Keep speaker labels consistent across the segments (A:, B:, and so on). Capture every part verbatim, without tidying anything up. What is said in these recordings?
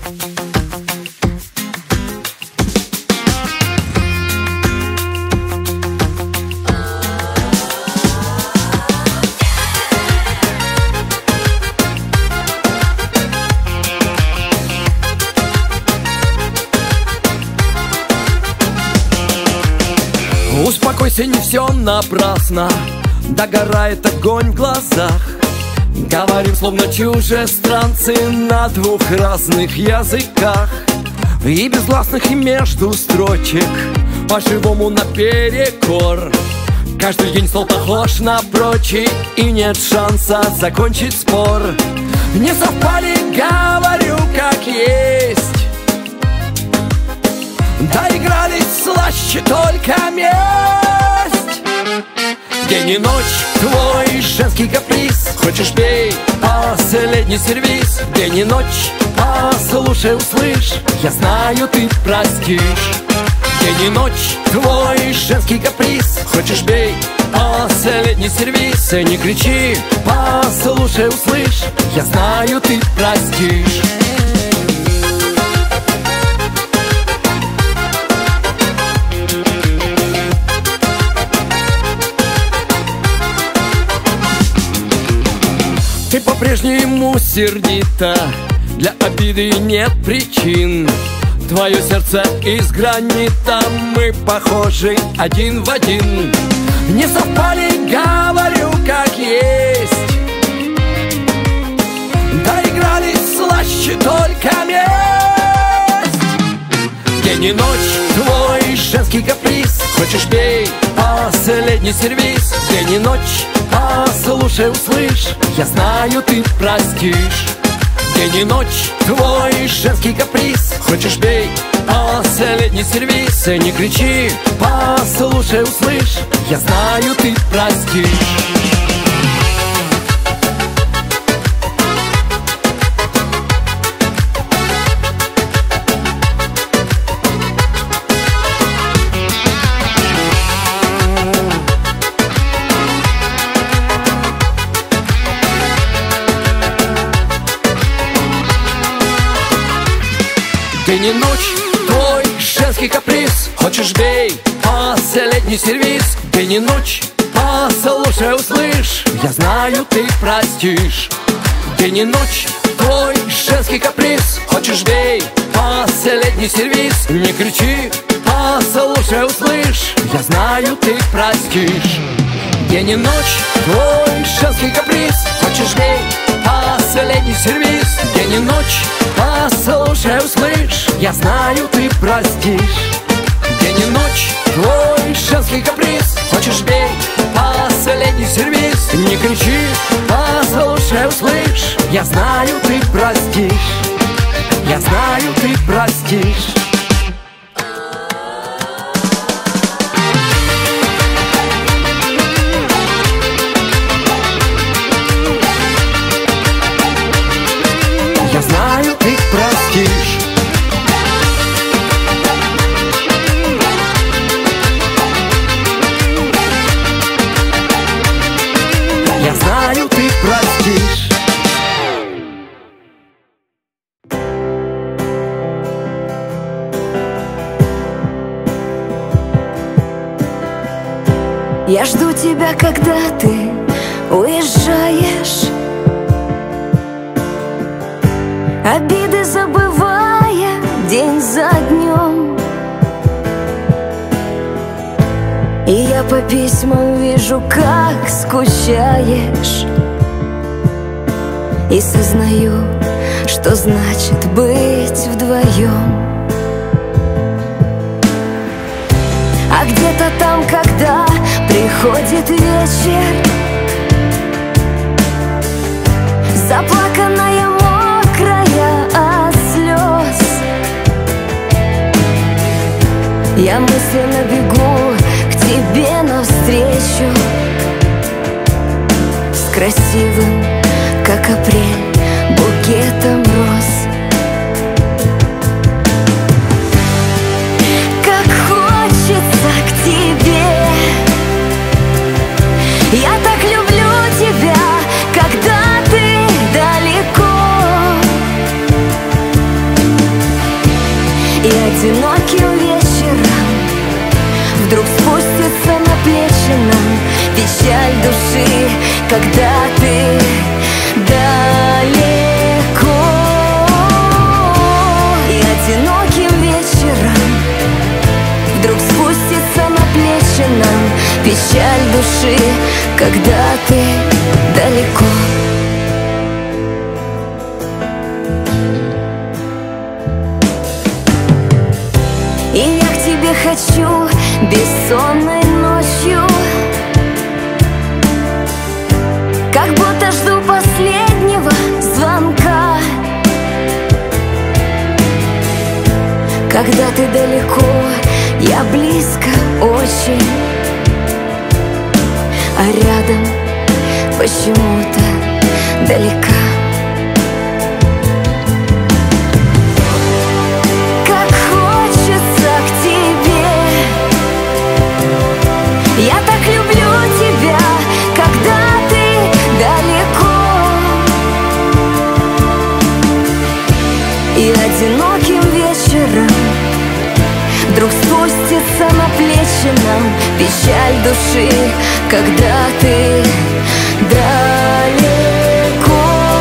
A: Успокойся, не все напрасно, догорает огонь в глазах. Говорим, словно чужестранцы на двух разных языках. И без гласных, и между строчек, по-живому наперекор. Каждый день стол похож на прочий, и нет шанса закончить спор. Не совпали, говорю, как есть. Доигрались слаще только месть. День и ночь твой женский каприз. Хочешь пей, последний сервиз. День и ночь, послушай, услышь. Я знаю, ты простишь. День и ночь твой женский каприз. Хочешь бей, последний сервиз. И не кричи, послушай, услышь. Я знаю, ты простишь. Ты по-прежнему сердита, для обиды нет причин. Твое сердце из гранита, мы похожи один в один. Не совпали, говорю, как есть. Доигрались слаще только месть. День и ночь твой женский каприз. Хочешь бей, последний сервиз. День и ночь, послушай, услышь. Я знаю, ты простишь. День и ночь твой женский каприз. Хочешь бей, последний сервиз. И не кричи, послушай, услышь. Я знаю, ты простишь. День и ночь твой женский каприз. Хочешь бей, последний сервиз. День и ночь, послушай, услышь. Я знаю, ты простишь. День и ночь твой женский каприз. Хочешь бей, последний сервиз. Не кричи, послушай, услышь. Я знаю, ты простишь. День и ночь твой женский каприз. Хочешь бей, последний сервиз. День и ночь, послушай, услышь. Я знаю, ты простишь. День и ночь твой женский каприз. Хочешь бей, последний сервиз. Не кричи, послушай, услышь. Я знаю, ты простишь. Я знаю, ты простишь. Я знаю, ты простишь. Я знаю, ты простишь.
B: Я жду тебя, когда ты уезжаешь, обиды забывая день за днем. И я по письмам вижу, как скучаешь, и сознаю, что значит быть вдвоем. А где-то там, когда приходит вечер, заплаканная мокрая от слез, я мысленно бегу к тебе навстречу с красивым, как апрель, букетом роз. Как хочется к тебе, я так люблю тебя, когда ты далеко. одиноким вечером вдруг спустится на плечи нам печаль души, когда ты далеко. И одиноким вечером вдруг спустится на плечи нам печаль души, когда ты далеко. И я к тебе хочу бессонной ночью, как будто жду последнего звонка. Когда ты далеко, я близко очень, а рядом почему-то далека. Как хочется к тебе, я так люблю тебя, когда ты далеко. И одиноким вечером вдруг спустится на плечи нам печаль души, когда ты далеко.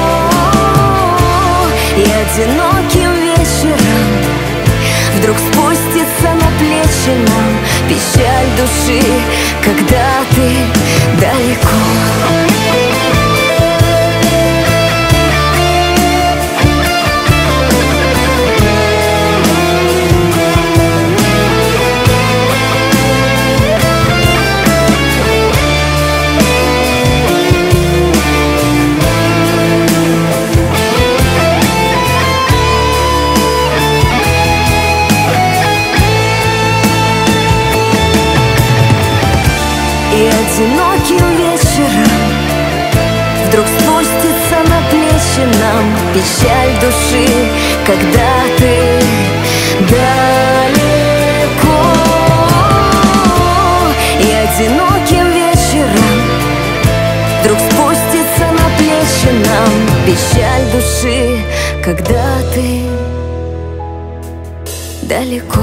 B: И одиноким вечером вдруг спустится на плечи нам печаль души, когда ты далеко. И одиноким вечером вдруг спустится на плечи нам печаль души, когда ты далеко. И одиноким вечером вдруг спустится на плечи нам печаль души, когда ты далеко.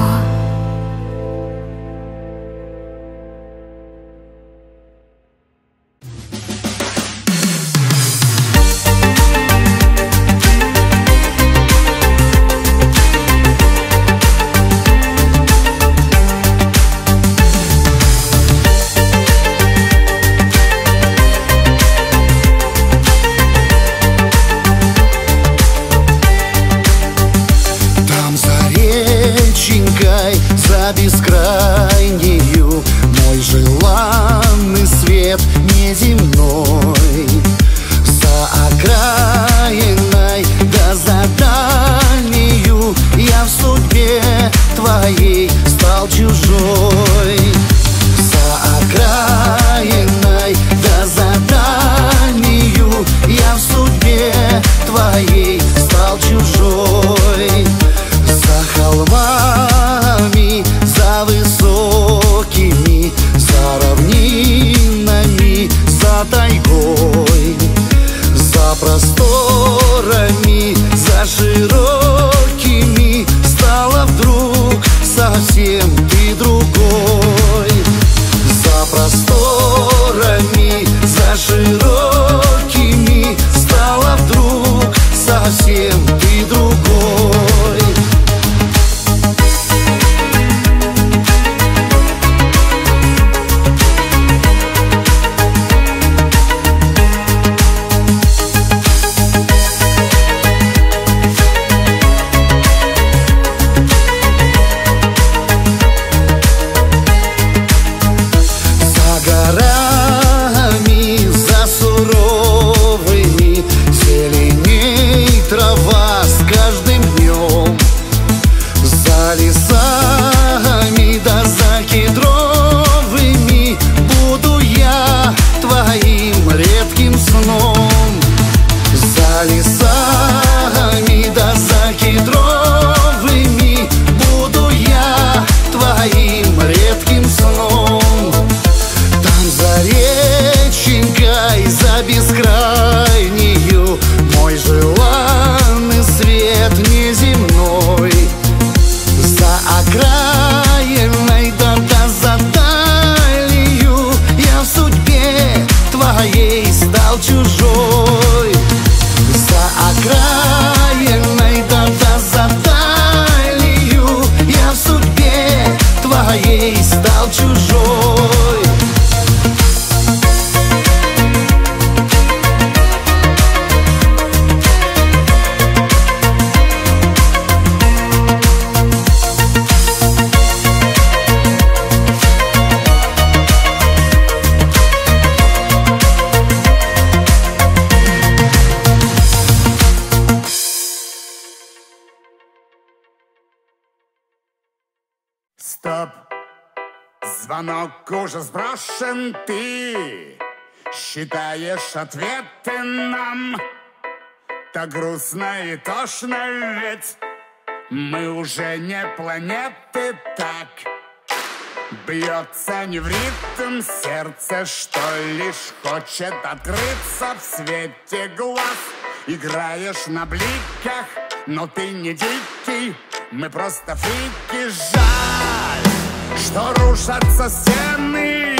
C: Стоп! Звонок уже сброшен, ты считаешь ответы нам. Так грустно и тошно, ведь мы уже не планеты, так. Бьется не в ритм сердце, что лишь хочет открыться в свете глаз. Играешь на бликах, но ты не дикий, мы просто фрики. Жаль, что рушатся стены,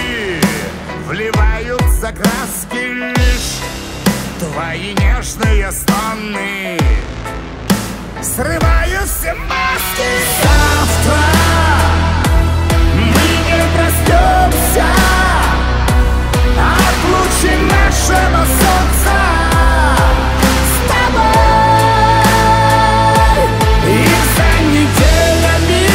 C: вливаются краски лишь твои нежные стоны. Срываю все маски. Завтра мы не проснемся от лучи нашего солнца с тобой. И за неделями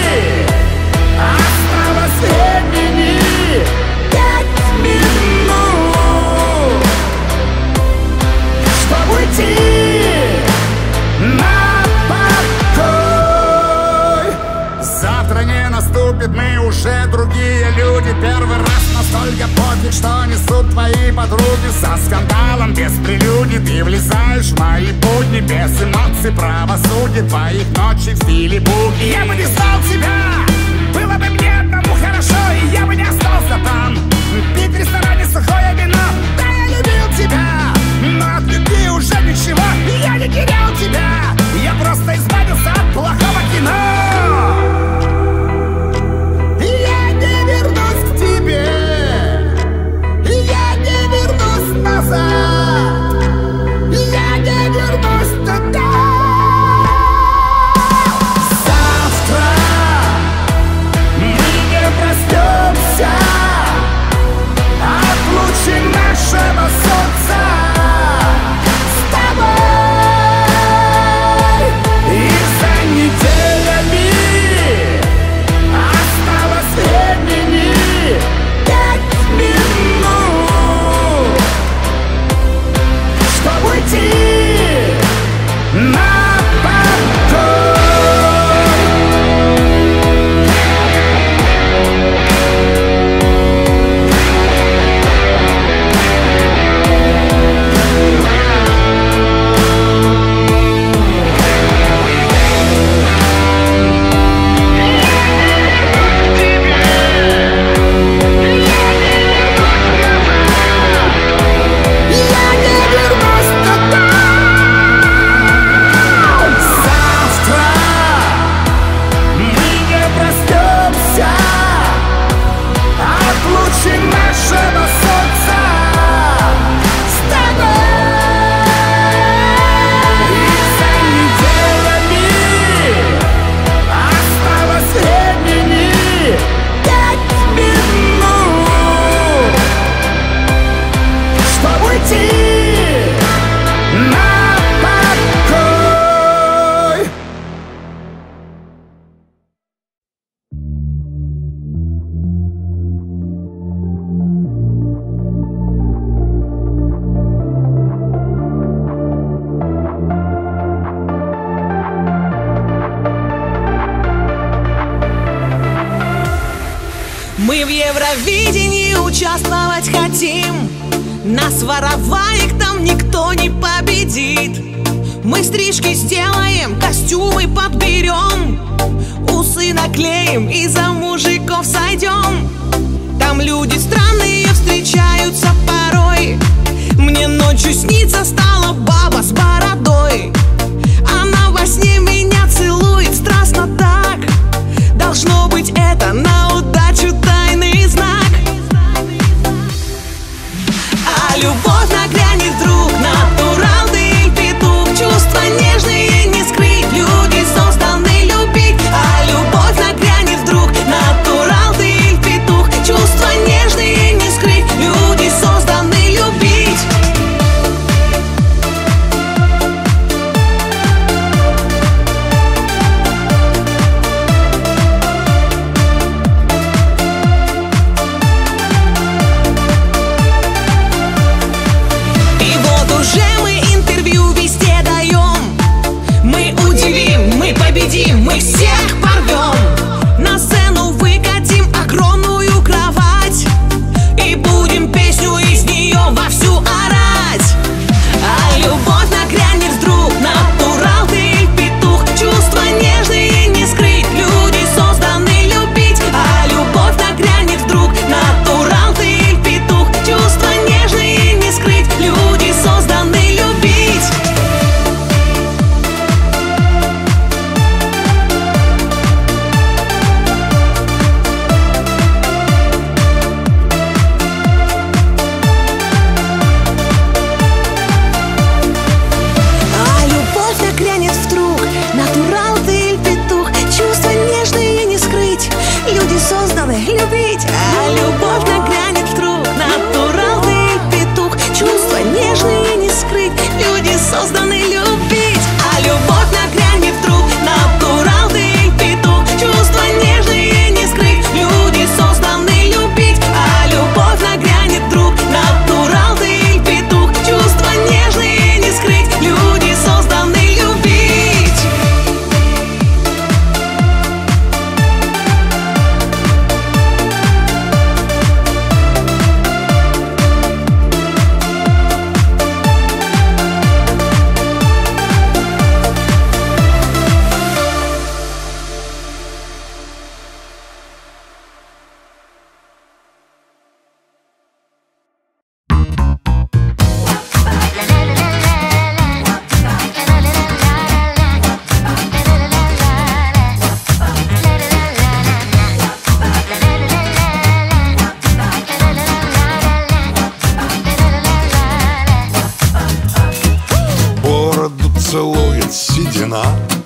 C: осталось времени пять минут, чтобы уйти на покой. Завтра не наступит, мы уже другие люди. Первый раз настолько пофиг, что несут твои подруги. Со скандалом, без прелюдий ты влезаешь в мои будни. Без эмоций, правосудия, твоих ночей в стиле буги. Я бы не знал тебя, было бы мне одному хорошо, и я бы не остался там. Пить в ресторане сухое вино, да я любил тебя, но от любви уже ничего, я не терял тебя. Я просто избавился от плохого кино. Я не вернусь к тебе, я не вернусь назад, я не вернусь туда. Завтра мы не проснемся от лучи нашего солнца с тобой. И за неделями осталось времени пять минут, чтобы уйти на покой.
D: Мы в Евровидении участвовать хотим. Нас вороваек там никто не победит. Мы стрижки сделаем, костюмы подберем, усы наклеим и за мужиков сойдем. Там люди странные встречаются порой. Мне ночью снится стала баба с бородой. Она во сне меня целует страстно так. Должно быть это на удачу тайный знак. А любовь нагрянет вдруг, натурал ты и петух. Чувства нежные не скрыть, люди созданы любить. А любовь нагрянет вдруг, натурал ты и петух. Чувства нежные не скрыть, люди созданы любить.
E: волнует седина.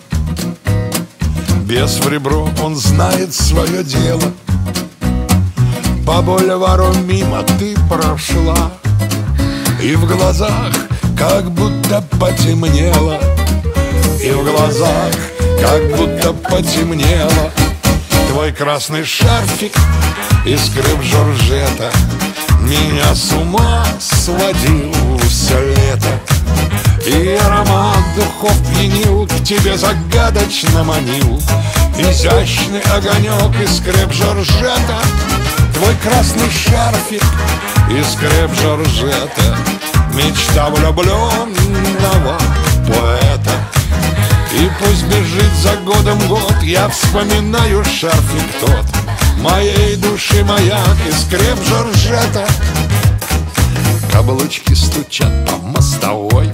E: Без в ребро, он знает свое дело. По бульвару мимо ты прошла, и в глазах как будто потемнело, и в глазах как будто потемнело. Твой красный шарфик из креп Жоржета меня с ума сводил все лето. И аромат духов пьянил, к тебе загадочно манил. Изящный огонек из креп Жоржета. Твой красный шарфик из креп Жоржета. Мечта влюбленного поэта. И пусть бежит за годом год, я вспоминаю шарфик тот моей души маяк из креп Жоржета. Каблучки стучат по мостовой,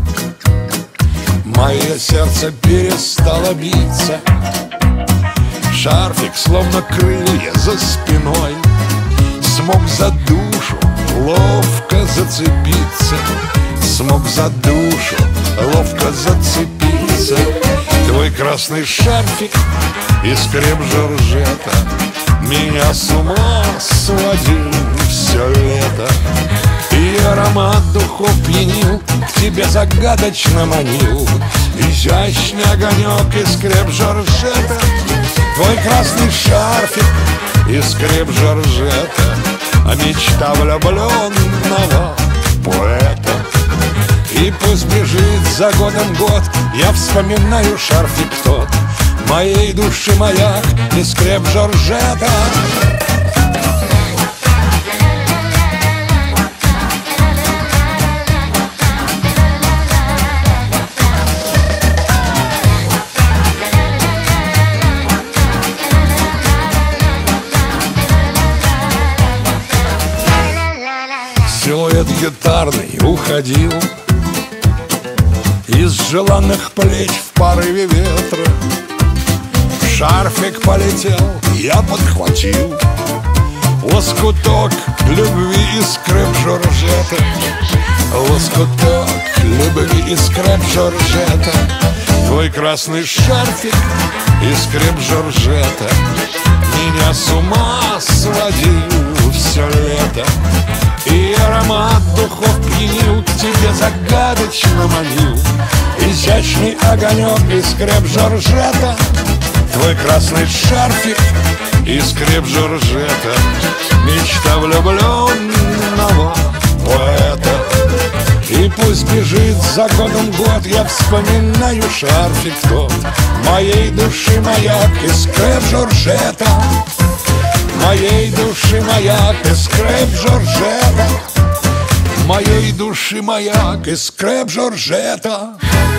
E: мое сердце перестало биться. Шарфик, словно крылья за спиной, смог за душу ловко зацепиться. Смог за душу ловко зацепиться. Твой красный шарфик из креп Жоржета меня с ума сводил все лето. И аромат духов пьянил, к тебе загадочно манил. Изящный огонек из креп Жоржета. Твой красный шарфик из креп Жоржета. А мечта влюбленного поэта. И пусть бежит за годом год, я вспоминаю шарфик тот моей души маяк из креп Жоржета. Силуэт гитарный уходил из желанных плеч в порыве ветра. Шарфик полетел, я подхватил лоскуток любви из креп Жоржета. Лоскуток любви из креп Жоржета. Твой красный шарфик из креп Жоржета меня с ума сводил все лето. И аромат духов пьянил, к тебе загадочно манил. Изящный огонек из креп Жоржета. Твой красный шарфик из креп Жоржета. Мечта влюбленного поэта. И пусть бежит за годом год, я вспоминаю шарфик тот моей души маяк из креп Жоржета. Моей души маяк из креп Жоржета. Моей души маяк из креп Жоржета.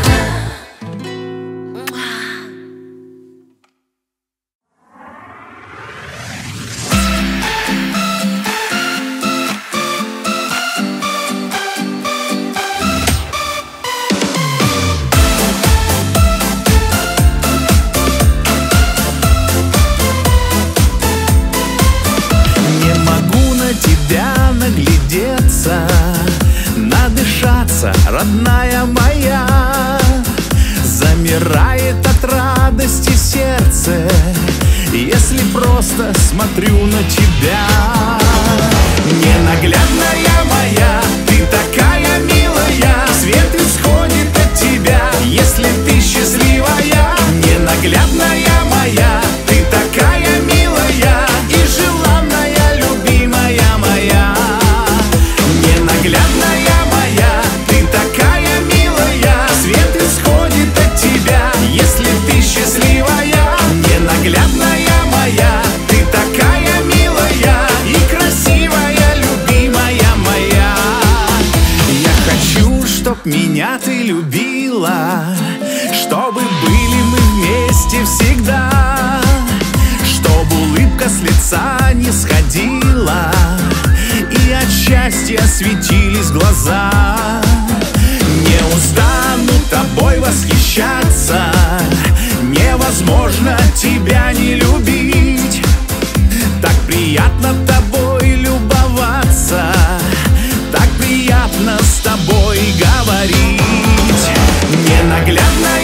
F: Надышаться, родная моя. Замирает от радости сердце, если просто смотрю на тебя. Ненаглядная моя, ты такая милая. Свет исходит от тебя, если ты счастливая. Ненаглядная моя, ты такая милая и желанная, любимая моя. Ненаглядная моя, ты такая милая. Свет исходит от тебя, если ты счастливая. Ненаглядная моя, ты такая милая и красивая, любимая моя. Я хочу, чтоб меня ты любила, чтобы были мы вместе всегда, чтобы улыбка с лица не сходила и от счастья светились глаза. Не устану тобой восхищаться, невозможно тебя не любить. Так приятно тобой любоваться, так приятно с тобой говорить. Ненаглядная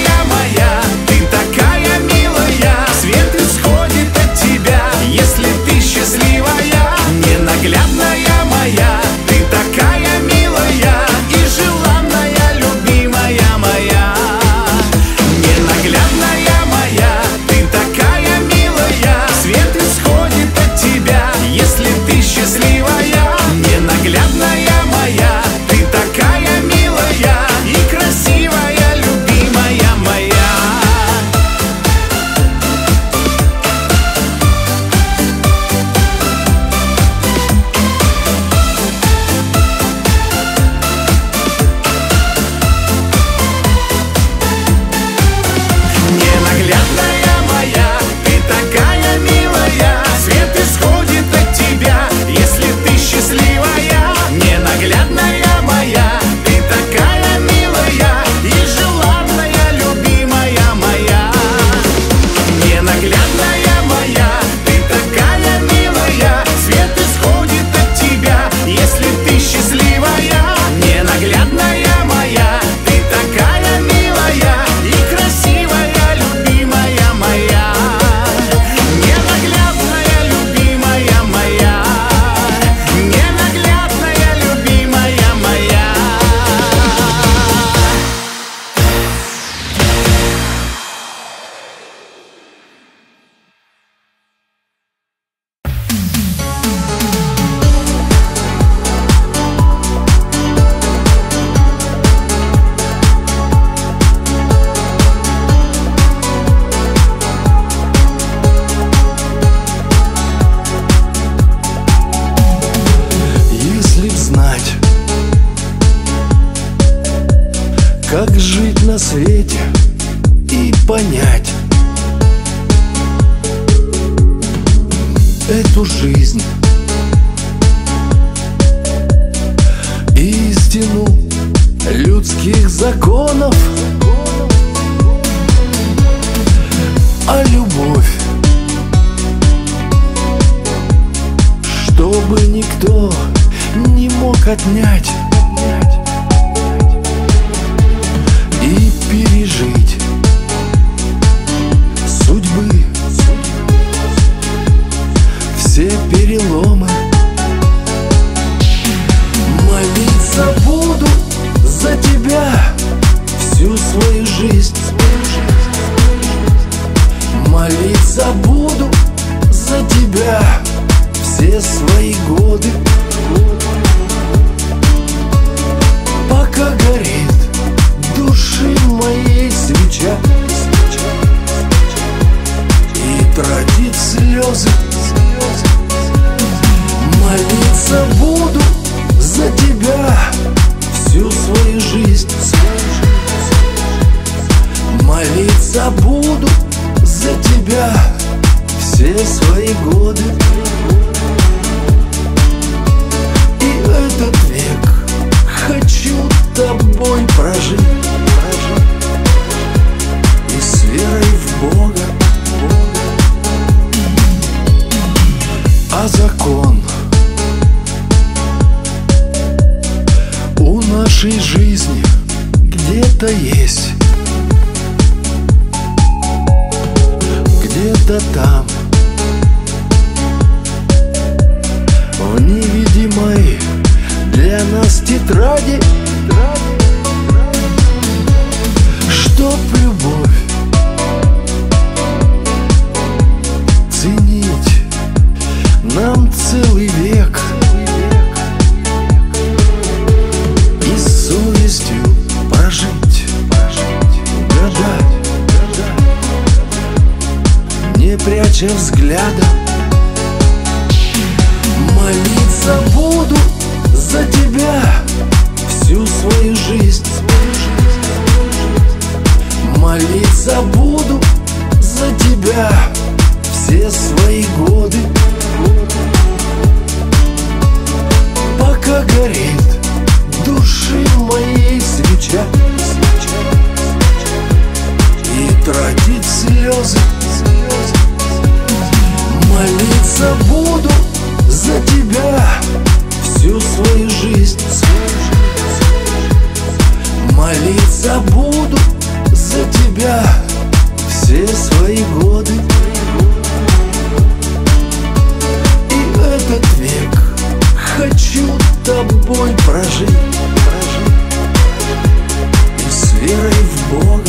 F: на свете и понять эту жизнь, истину людских законов, а любовь, чтобы никто не мог отнять, и пережить судьбы, все переломы. Молиться буду за тебя всю свою жизнь, молиться буду за тебя все свои годы, пока горит души моей свеча и тратит слезы. Молиться буду за тебя всю свою жизнь, молиться буду за тебя все свои годы. И этот век хочу тобой прожить, и с верой в Бога. А закон у нашей жизни где-то есть, где-то там, в невидимой для нас тетради, чтоб любовь ценить нам целый век и с совестью прожить, гадать, не пряча взгляда. Молиться буду за тебя всю свою жизнь, молиться буду за тебя все свои годы, пока горит души моей свеча и тратит слезы. Молиться буду за тебя всю свою жизнь, молиться буду за тебя все свои годы. И этот век хочу тобой прожить, и с верой в Бога.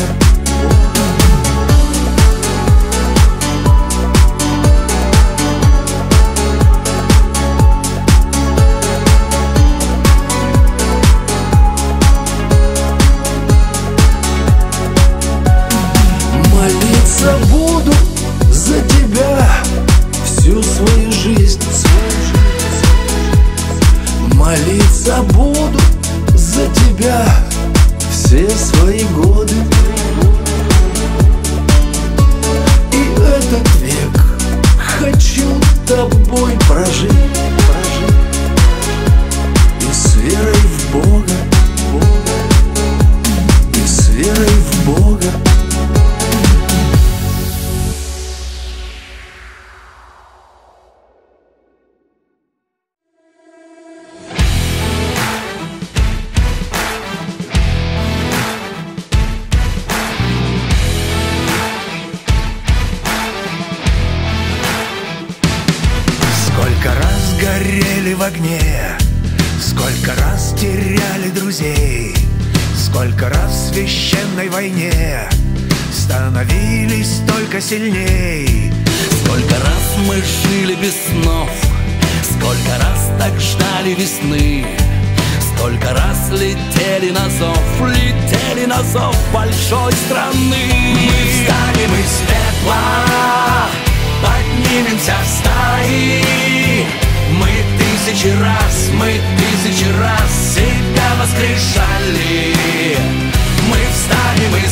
F: Молиться буду за тебя всю свою жизнь, молиться буду за тебя все свои годы. И этот век хочу тобой прожить, и с верой в Бога, и с верой в Бога. В огне, сколько раз теряли друзей, сколько раз в священной войне становились только сильней.
A: Сколько раз мы жили без снов, сколько раз так ждали весны, сколько раз летели на зов, летели на зов большой страны. Мы встанем из пепла, поднимемся в стаи. Мы тысячи раз, мы тысячи раз себя воскрешали. Мы встанем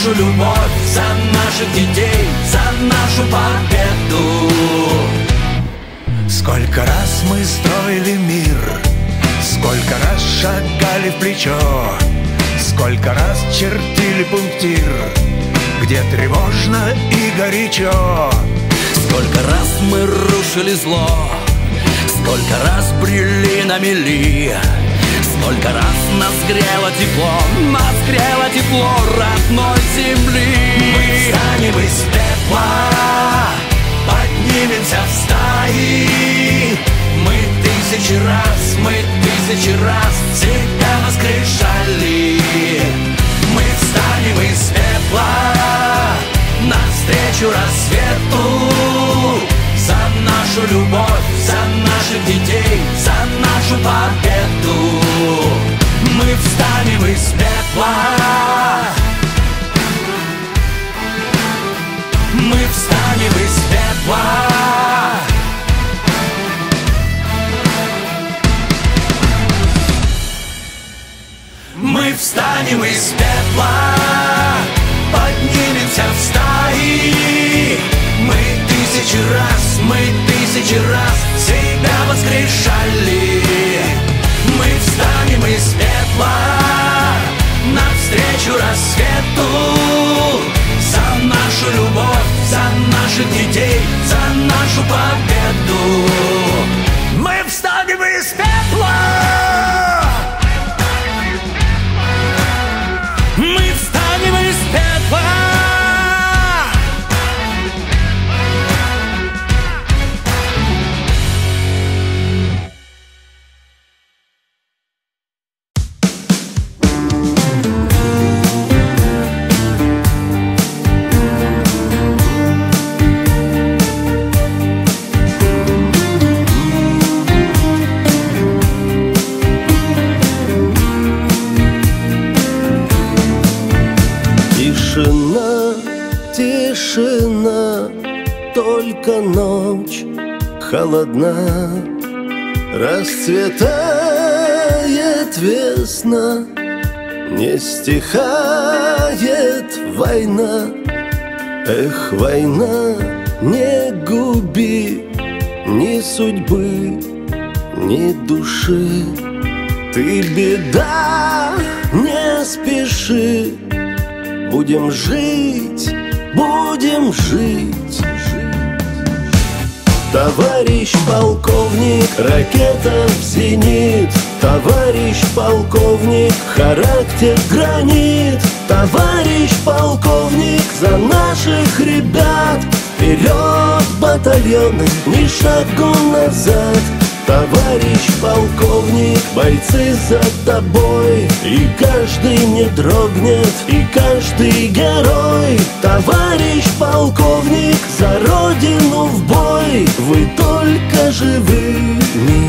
A: нашу любовь, за наших детей, за нашу победу.
F: Сколько раз мы строили мир, сколько раз шагали в плечо, сколько раз чертили пунктир, где тревожно и горячо.
A: Сколько раз мы рушили зло, сколько раз брели на мели, сколько раз нас грело тепло, нас грело тепло родной земли. Мы встанем из пепла, поднимемся в стаи. Мы тысячи раз, мы тысячи раз себя воскрешали. Мы встанем из пепла навстречу рассвету. За нашу любовь, за наших детей, за нашу победу. Мы встанем из пепла. Мы встанем из пепла. Мы встанем из пепла, поднимемся в стаи. Мы тысячи раз, мы тысячи раз себя воскрешали. Мы встанем из пепла навстречу рассвету. За нашу любовь, за наших детей, за нашу победу. Мы встанем из пепла. Мы встанем из пепла.
G: Тишина, только ночь холодна, расцветает весна, не стихает война. Эх, война, не губи ни судьбы, ни души. Ты беда, не спеши, будем жить, будем жить. Товарищ полковник, ракета в зенит. Товарищ полковник, характер гранит. Товарищ полковник, за наших ребят. Вперед, батальоны, ни шагу назад. Товарищ полковник, бойцы за тобой. И каждый не дрогнет, и каждый герой. Товарищ полковник, за родину в бой. Вы только живыми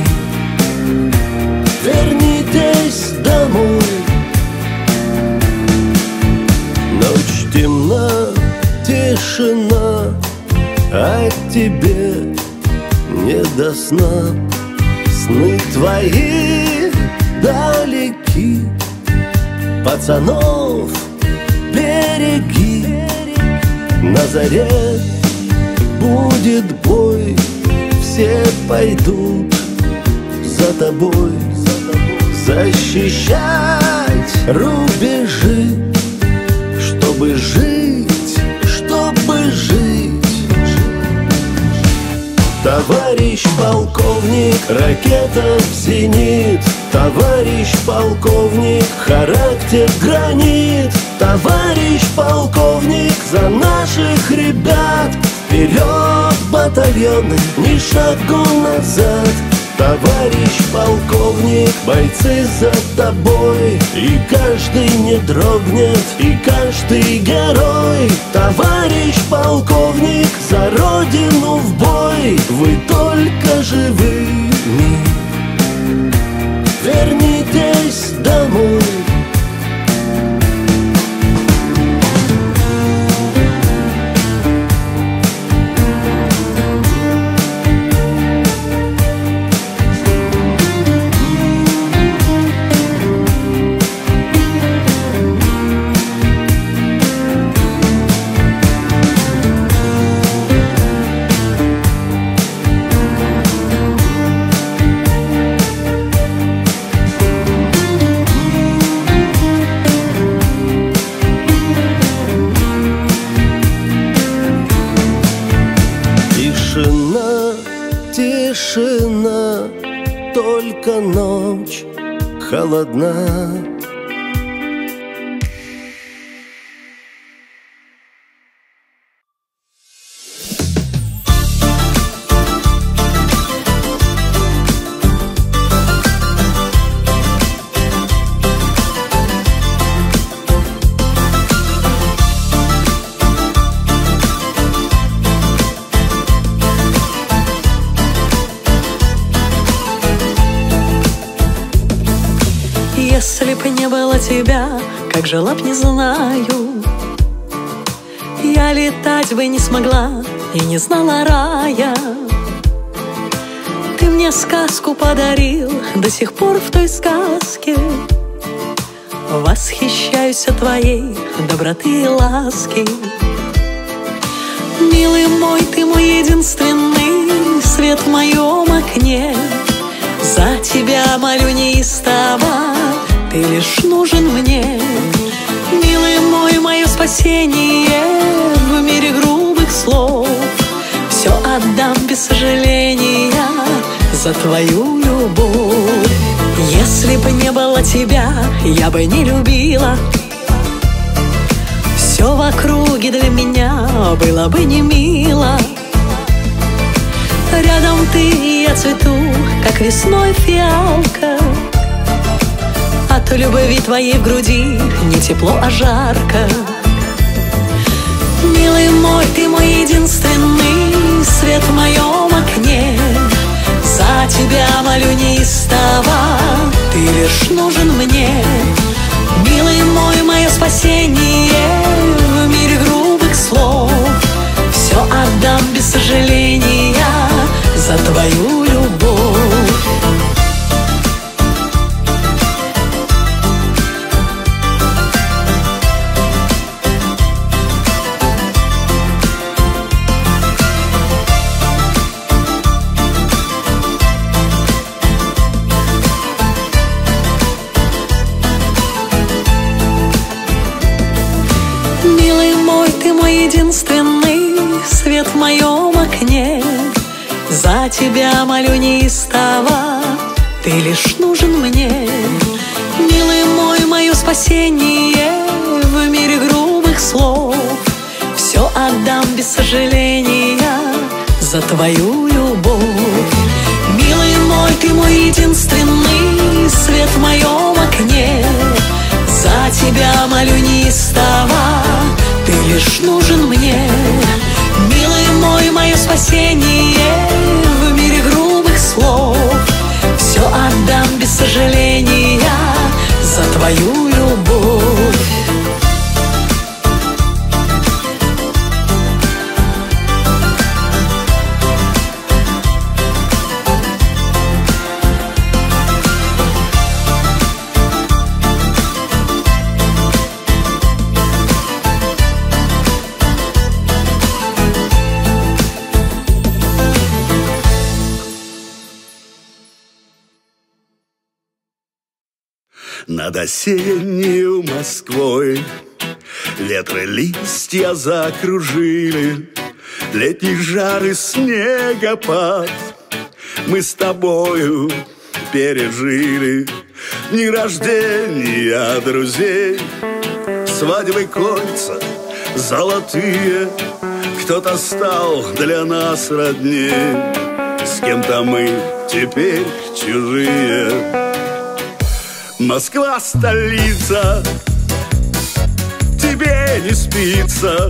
G: вернитесь домой. Ночь темна, тишина, а тебе не до сна. Сны твои далеки, пацанов береги. На заре будет бой, все пойдут за тобой. Защищать рубежи, чтобы жить, чтобы жить. Товарищ полковник, ракета в зенит. Товарищ полковник, характер гранит. Товарищ полковник, за наших ребят. Вперед, батальоны, ни шагу назад. Товарищ полковник, бойцы за тобой. И каждый не дрогнет, и каждый герой. Товарищ полковник, за родину в бой. Вы только живыми вернитесь домой. только ночь холодна.
D: Если б не было тебя, как жила б, не знаю. Я летать бы не смогла и не знала рая. Ты мне сказку подарил, до сих пор в той сказке восхищаюсь твоей доброты и ласки. Милый мой, ты мой единственный свет в моем окне. За тебя молю неистово, ты лишь нужен мне. Милый мой, мое спасение в мире грубых слов. Все отдам без сожаления за твою любовь. Если бы не было тебя, я бы не любила. Все в округе для меня было бы не мило. Рядом ты, и я цвету, как весной фиалка. От любви твоей в груди не тепло, а жарко. Милый мой, ты мой единственный свет в моем окне. За тебя молю неистово, ты лишь нужен мне. Милый мой, мое спасение в мире грубых слов. Все отдам без сожаления за твою любовь. Единственный свет в моем окне. За тебя молю неистово, ты лишь нужен мне. Милый мой, мое спасение в мире грубых слов. Все отдам без сожаления за твою любовь. Милый мой, ты мой единственный свет в моем окне. За тебя молю неистово, ты лишь нужен мне. Милый мой, мое спасение в мире грубых слов. Все отдам без сожаления за твою любовь.
C: Над осеннею Москвой ветры листья закружили, летний жар и снегопад мы с тобою пережили. Дни рождения друзей, свадьбы, кольца золотые. Кто-то стал для нас роднее, с кем-то мы теперь чужие. Москва, столица, тебе не спится.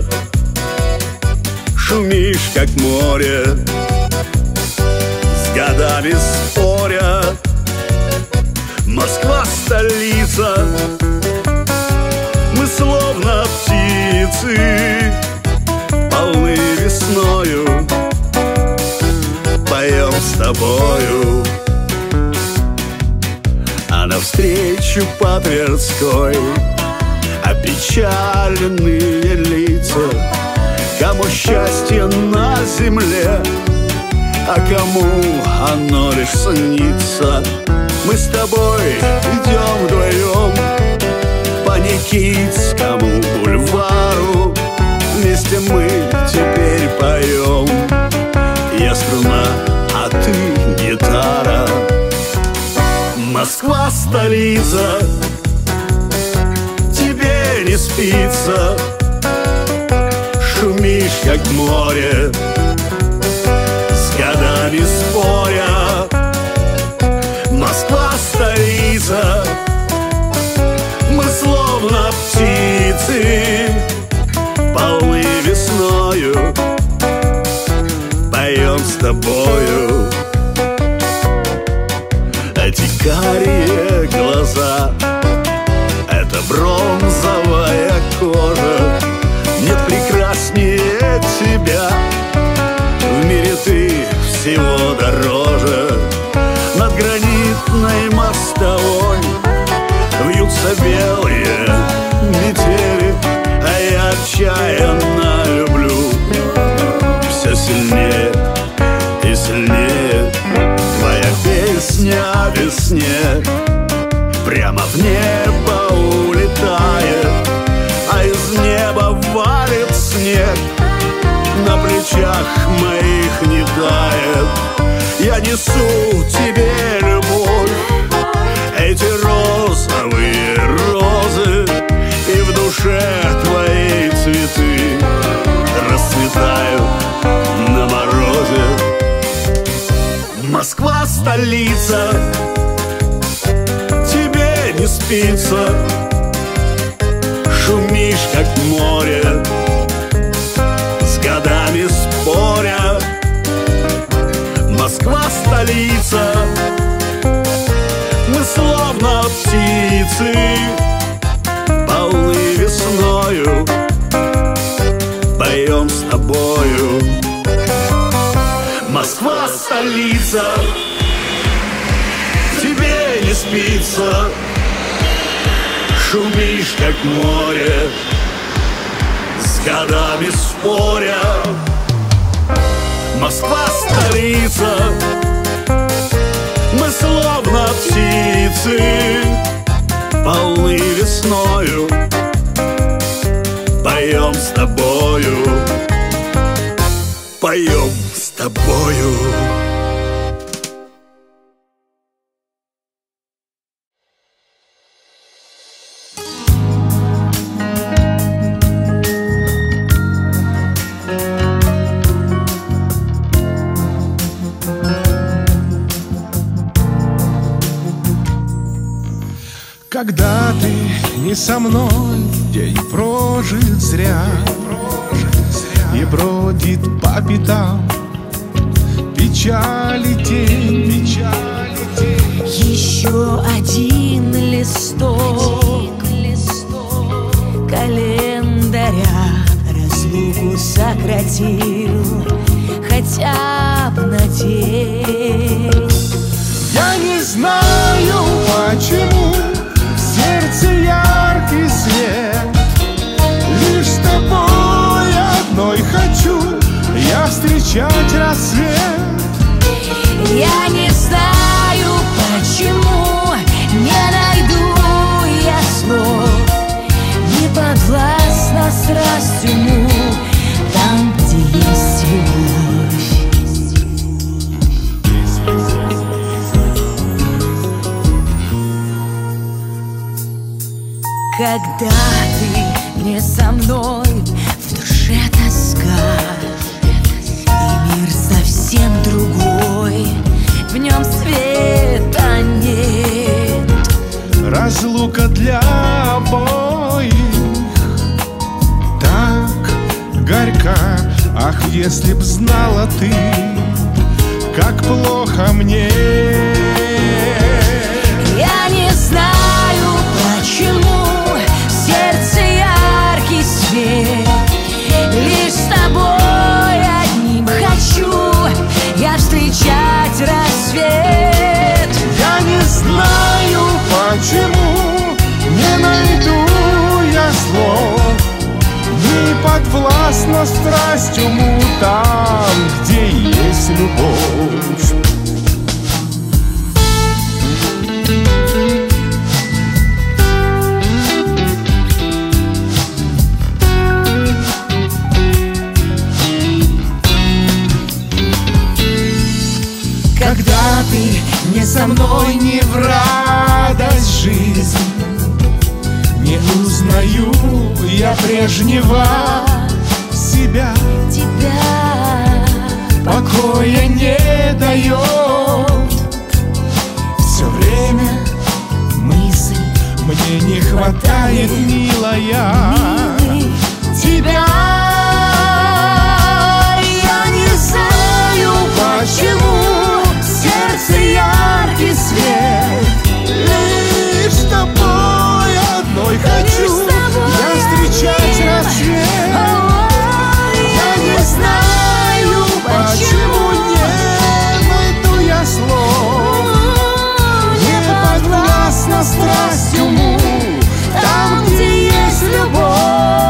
C: Шумишь, как море, с годами споря. Москва, столица, мы словно птицы, полны весною, поем с тобою. А навстречу по Тверской опечаленные лица. Кому счастье на земле, а кому оно лишь снится. Мы с тобой идем вдвоем по Никитскому бульвару. Вместе мы теперь поем. Я струна, а ты гитара. столица, тебе не спится, шумишь, как море, с годами споря. Москва столица, мы словно птицы, полны весною, поем с тобою. Эти карие глаза, это бронзовая кожа, нет прекраснее тебя, в мире ты всего дороже. Над гранитной мостовой вьются белые метели, а я отчаянно люблю все сильнее и сильнее. Твоя песня о весне прямо в небо улетает, а из неба валит снег, на плечах моих не тает. Я несу тебе любовь, эти розовые розы, и в душе твои цветы расцветают на морозе. Москва столица, тебе не спится, шумишь, как море, с годами споря. Москва столица, мы словно птицы, полны весною, поем с тобою. Москва столица, тебе не спится, шумишь, как море, с годами споря. Москва столица, мы словно птицы, полны весною, поем с тобою, поем с тобою.
F: Когда ты не со мной, день прожит зря, и бродит по пятам печали тень.
B: Еще один листок календаря разлуку сократил хотя бы на день.
F: Я не знаю, почему в сердце яркий свет, лишь с тобой одной хочу я встречать рассвет.
B: Я не знаю, почему не найду я слов, не подвластна страсть уму там, где есть любовь. Когда ты не со мной, в душе тоска, и мир совсем другой, в нем света нет.
F: Разлука для обоих так горька. Ах, если б знала ты, как плохо мне.
B: Я не знаю, почему в сердце яркий свет, лишь с тобой одним хочу я встречать рассвет.
F: Я не знаю, почему не найду я слов, не подвластна страсть уму там, где есть любовь.
B: Когда ты
F: Не со мной, не в радость, я прежнего себя,
B: тебя
F: покоя не дает. Все время мысль, мне не хватает, милая, тебя. Я не знаю, почему в сердце яркий свет. Лишь с тобой одной хочу я встречать рассвет. Я не знаю, почему не найду я слов, не подвластна страсть уму там, где есть любовь.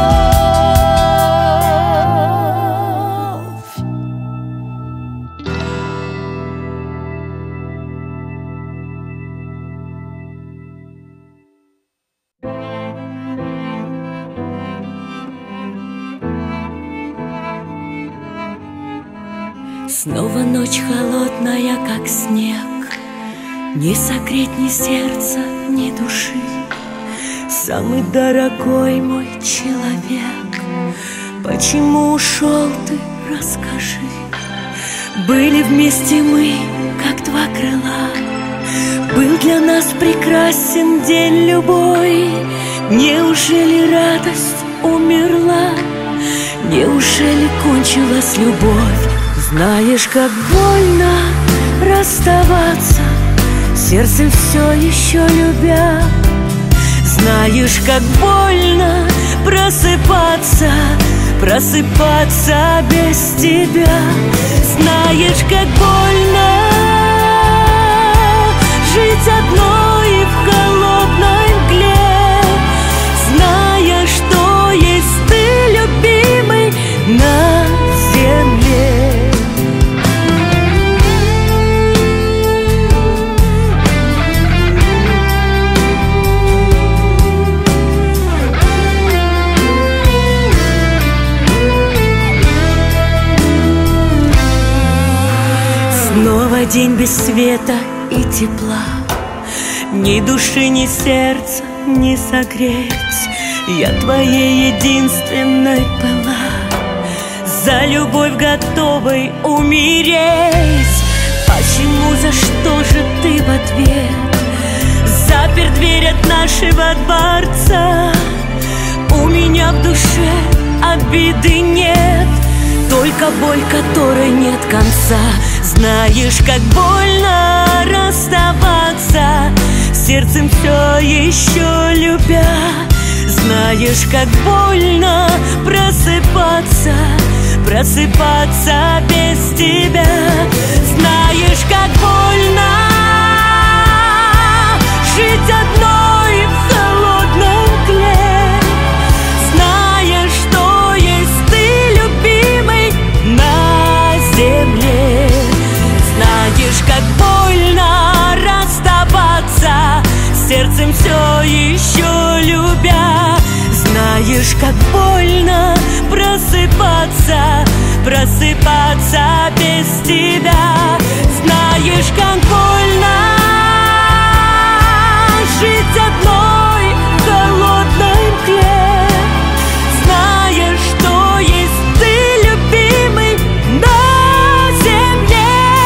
B: Снова ночь холодная, как снег, не согреть ни сердца, ни души. Самый дорогой мой человек, почему ушел ты, расскажи. Были вместе мы, как два крыла, был для нас прекрасен день любой. Неужели радость умерла? Неужели кончилась любовь? Знаешь, как больно расставаться, сердцем все еще любя. Знаешь, как больно просыпаться, просыпаться без тебя. Знаешь, как больно жить одной в холодной мгле, зная, что есть ты, любимый, на земле. Снова день без света и тепла, ни души, ни сердца не согреть. Я твоей единственной была, за любовь готовой умереть. Почему, за что же ты в ответ запер дверь от нашего дворца? У меня в душе обиды нет, только боль, которой нет конца. Знаешь, как больно расставаться, сердцем все еще любя. Знаешь, как больно просыпаться, просыпаться без тебя. Знаешь, как больно жить одной в холодной мгле, зная, что есть ты, любимый, на земле. Знаешь, как больно расставаться, сердцем все еще любя. Знаешь, как больно просыпаться, просыпаться без тебя. Знаешь, как больно жить одной в холодной мгле, зная, что есть ты, любимый, на земле.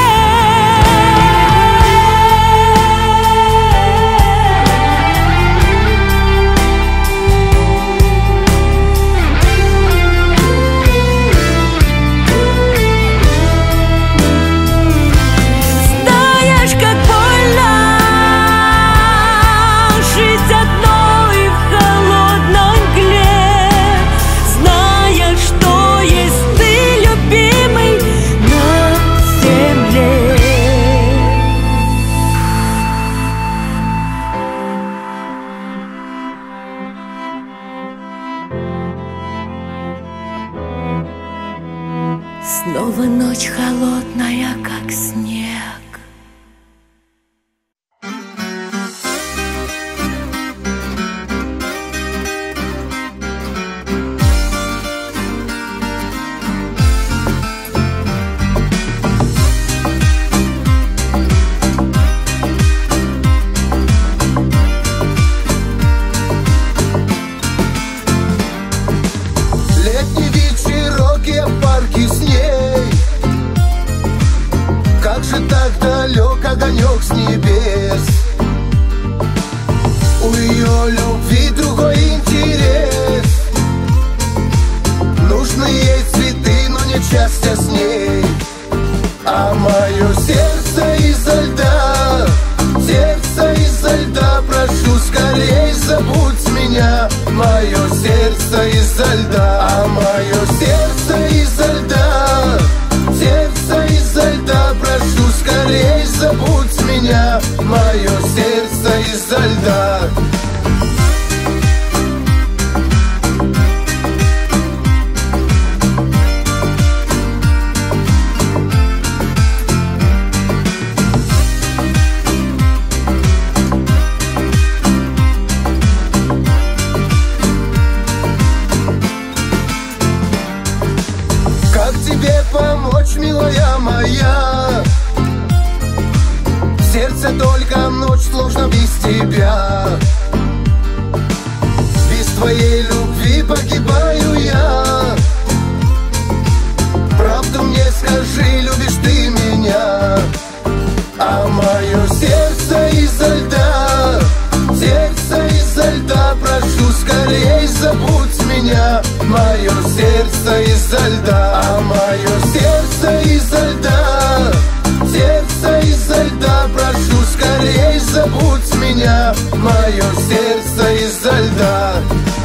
B: Снова ночь холодная, как снег.
H: ее любви другой интерес. Нужны ей цветы, но не счастье с ней. А мое сердце изо льда, сердце изо льда, прошу скорей забудь меня. Мое сердце изо льда, а мое сердце изо льда, сердце изо льда, прошу скорей забудь меня. Мое сердце изо льда. Как тебе помочь, милая моя? В сердце только ночь, сложно без тебя. Без твоей любви погибаю я. Правду мне скажи, любишь ты меня? А мое сердце изо льда, сердце изо льда, прошу скорей забудь меня. Мое сердце изо льда, а мое сердце изо льда, сердце изо льда, прошу скорей забудь меня. Мое сердце изо льда.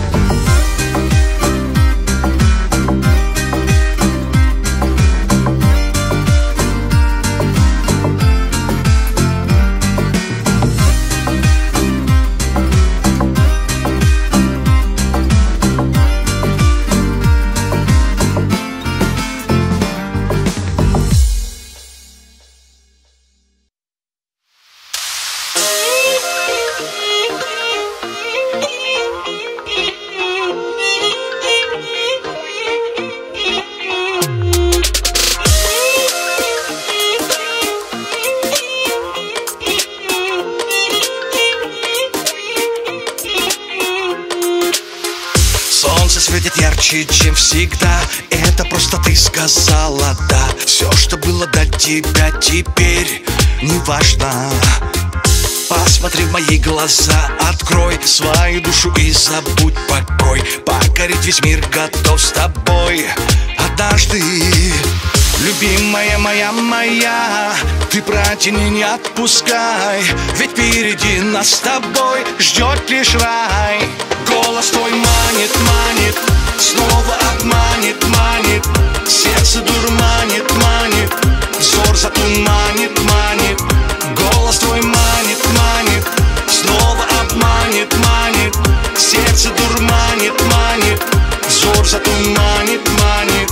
F: Светит ярче, чем всегда. Это просто ты сказала да. Все, что было до тебя, теперь не важно. Посмотри в мои глаза, открой свою душу и забудь покой. Покорить весь мир готов с тобой однажды. Любимая моя, моя, ты протяни, не отпускай. Ведь впереди нас с тобой ждет лишь рай. Голос твой манит, манит, снова обманет, манит. Сердце дурманит, манит, взор затуманит, манит. Голос твой манит, манит, снова обманет, манит. Сердце дурманит, манит, взор затуманит, манит.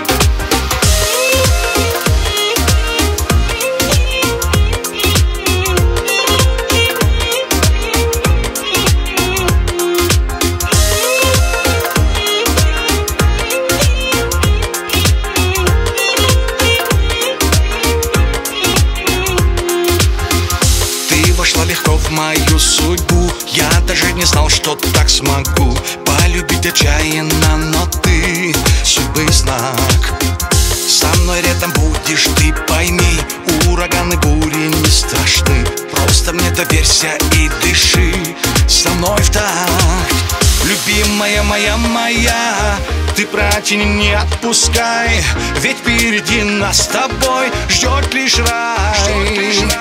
F: Легко в мою судьбу. Я даже не знал, что так смогу полюбить отчаянно, но ты судьбы знак. Со мной рядом будешь, ты пойми, ураганы, бури не страшны. Просто мне доверься и дыши со мной в такт. Любимая моя, моя, ты протяни, не отпускай. Ведь впереди нас с тобой ждет лишь рай. Ждет лишь рай.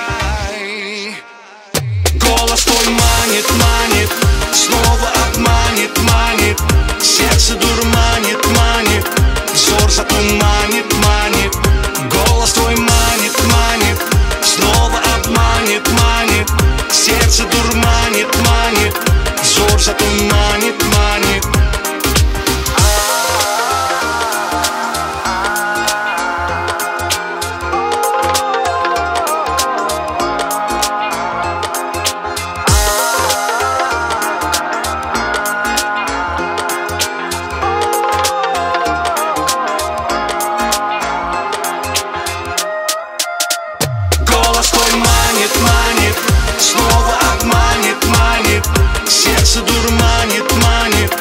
F: Голос твой манит, манит, снова обманет, манит. Сердце дурманит, манит, взор затуманит, манит. Голос твой манит, манит, снова обманет, манит. Сердце дурманит, манит, взор затуманит, манит. Снова обманет, манит, сердце дурманит, манит.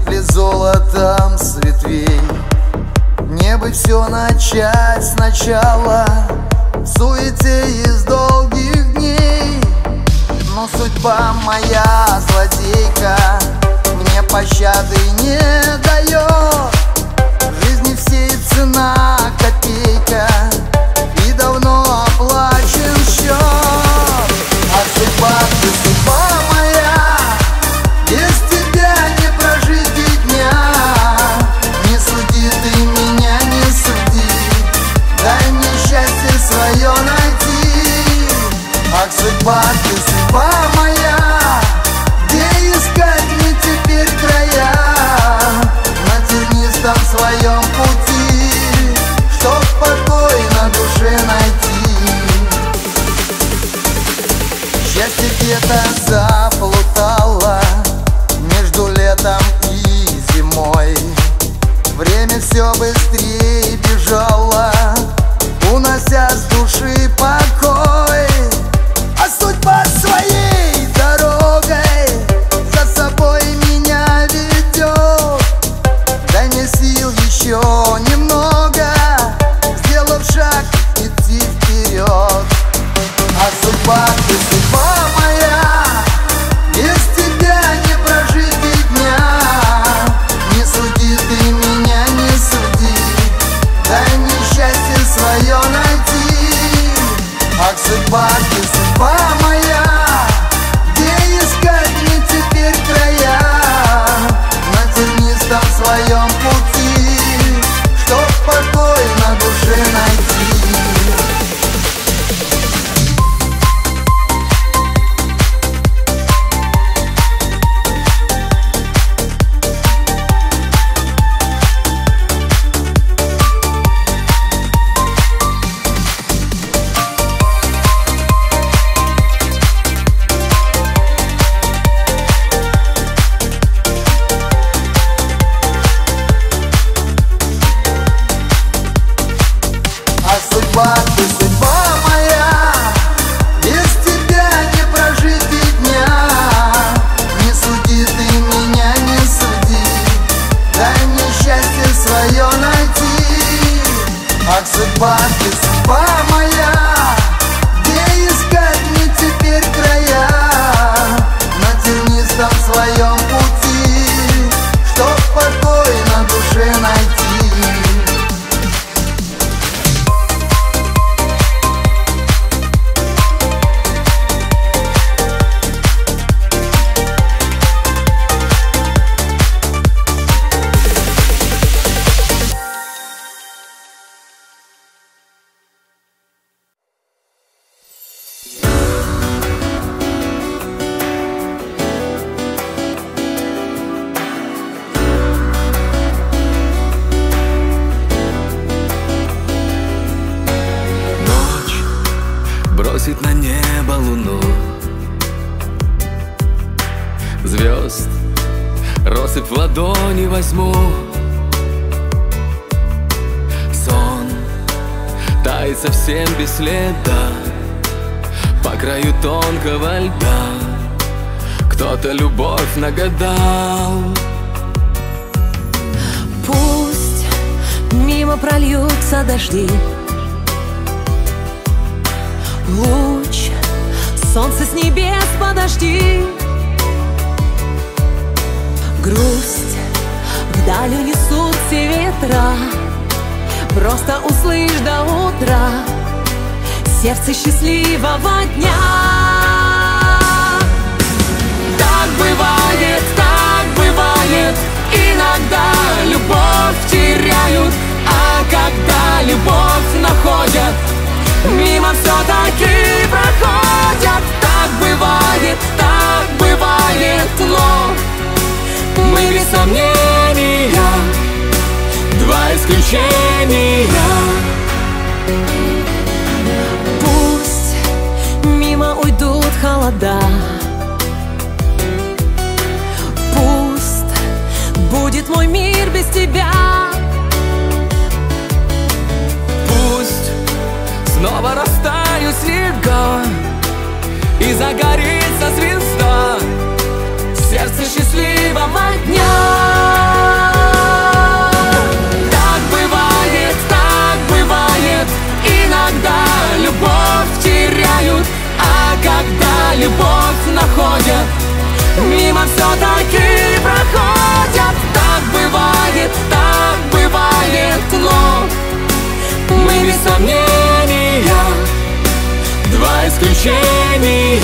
H: сыпли золотом с ветвей. Мне бы все начать сначала, в суете из долгих дней. Но судьба моя злодейка мне пощады не дает. В жизни всей цена копейка, и давно оплачен счет. А судьба, ты судьба моя, без тебя не прожить и дня. Не суди ты меня, не суди, дай мне счастье свое найти. Ах, судьба, ты судьба моя, где искать мне теперь края? На тернистом своем пути, чтоб покой на душе найти. Счастье где-то заплутало между летом и зимой. Время все быстрее бежало, унося с души покой. А судьба своей дорогой за собой меня ведет. Дай мне сил еще немного, сделав шаг, идти вперед. А судьба, ты судьба моя, без тебя не прожить и дня. Не суди ты меня, не суди, дай мне счастье свое найти. Ах, судьба, ты судьба моя, где искать мне теперь края? На тернистом своем пути, чтоб покой на душе найти. Судьба, ты судьба моя, без тебя не прожить и дня. Не суди ты меня, не суди, дай мне счастье свое найти. Ах, судьба, ты судьба моя, где искать мне теперь края? На тернистом своем пути, чтоб покой на душе найти.
A: Бросит на небо луну, звезд россыпь в ладони возьму. Сон тает совсем без следа по краю тонкого льда. Кто-то любовь нагадал.
D: Пусть мимо прольются дожди, луч солнца с небес подожди. Грусть вдаль унесут все ветра, просто услышь до утра сердце счастливого дня.
A: Так бывает, так бывает, иногда любовь теряют, а когда любовь находят, мимо все-таки проходят. Так бывает, так бывает, но мы без сомнения два исключения.
D: Пусть мимо уйдут холода, пусть будет мой мир без тебя.
A: Пусть снова растают снега и загорится звезда в сердце счастливого дня. исключения.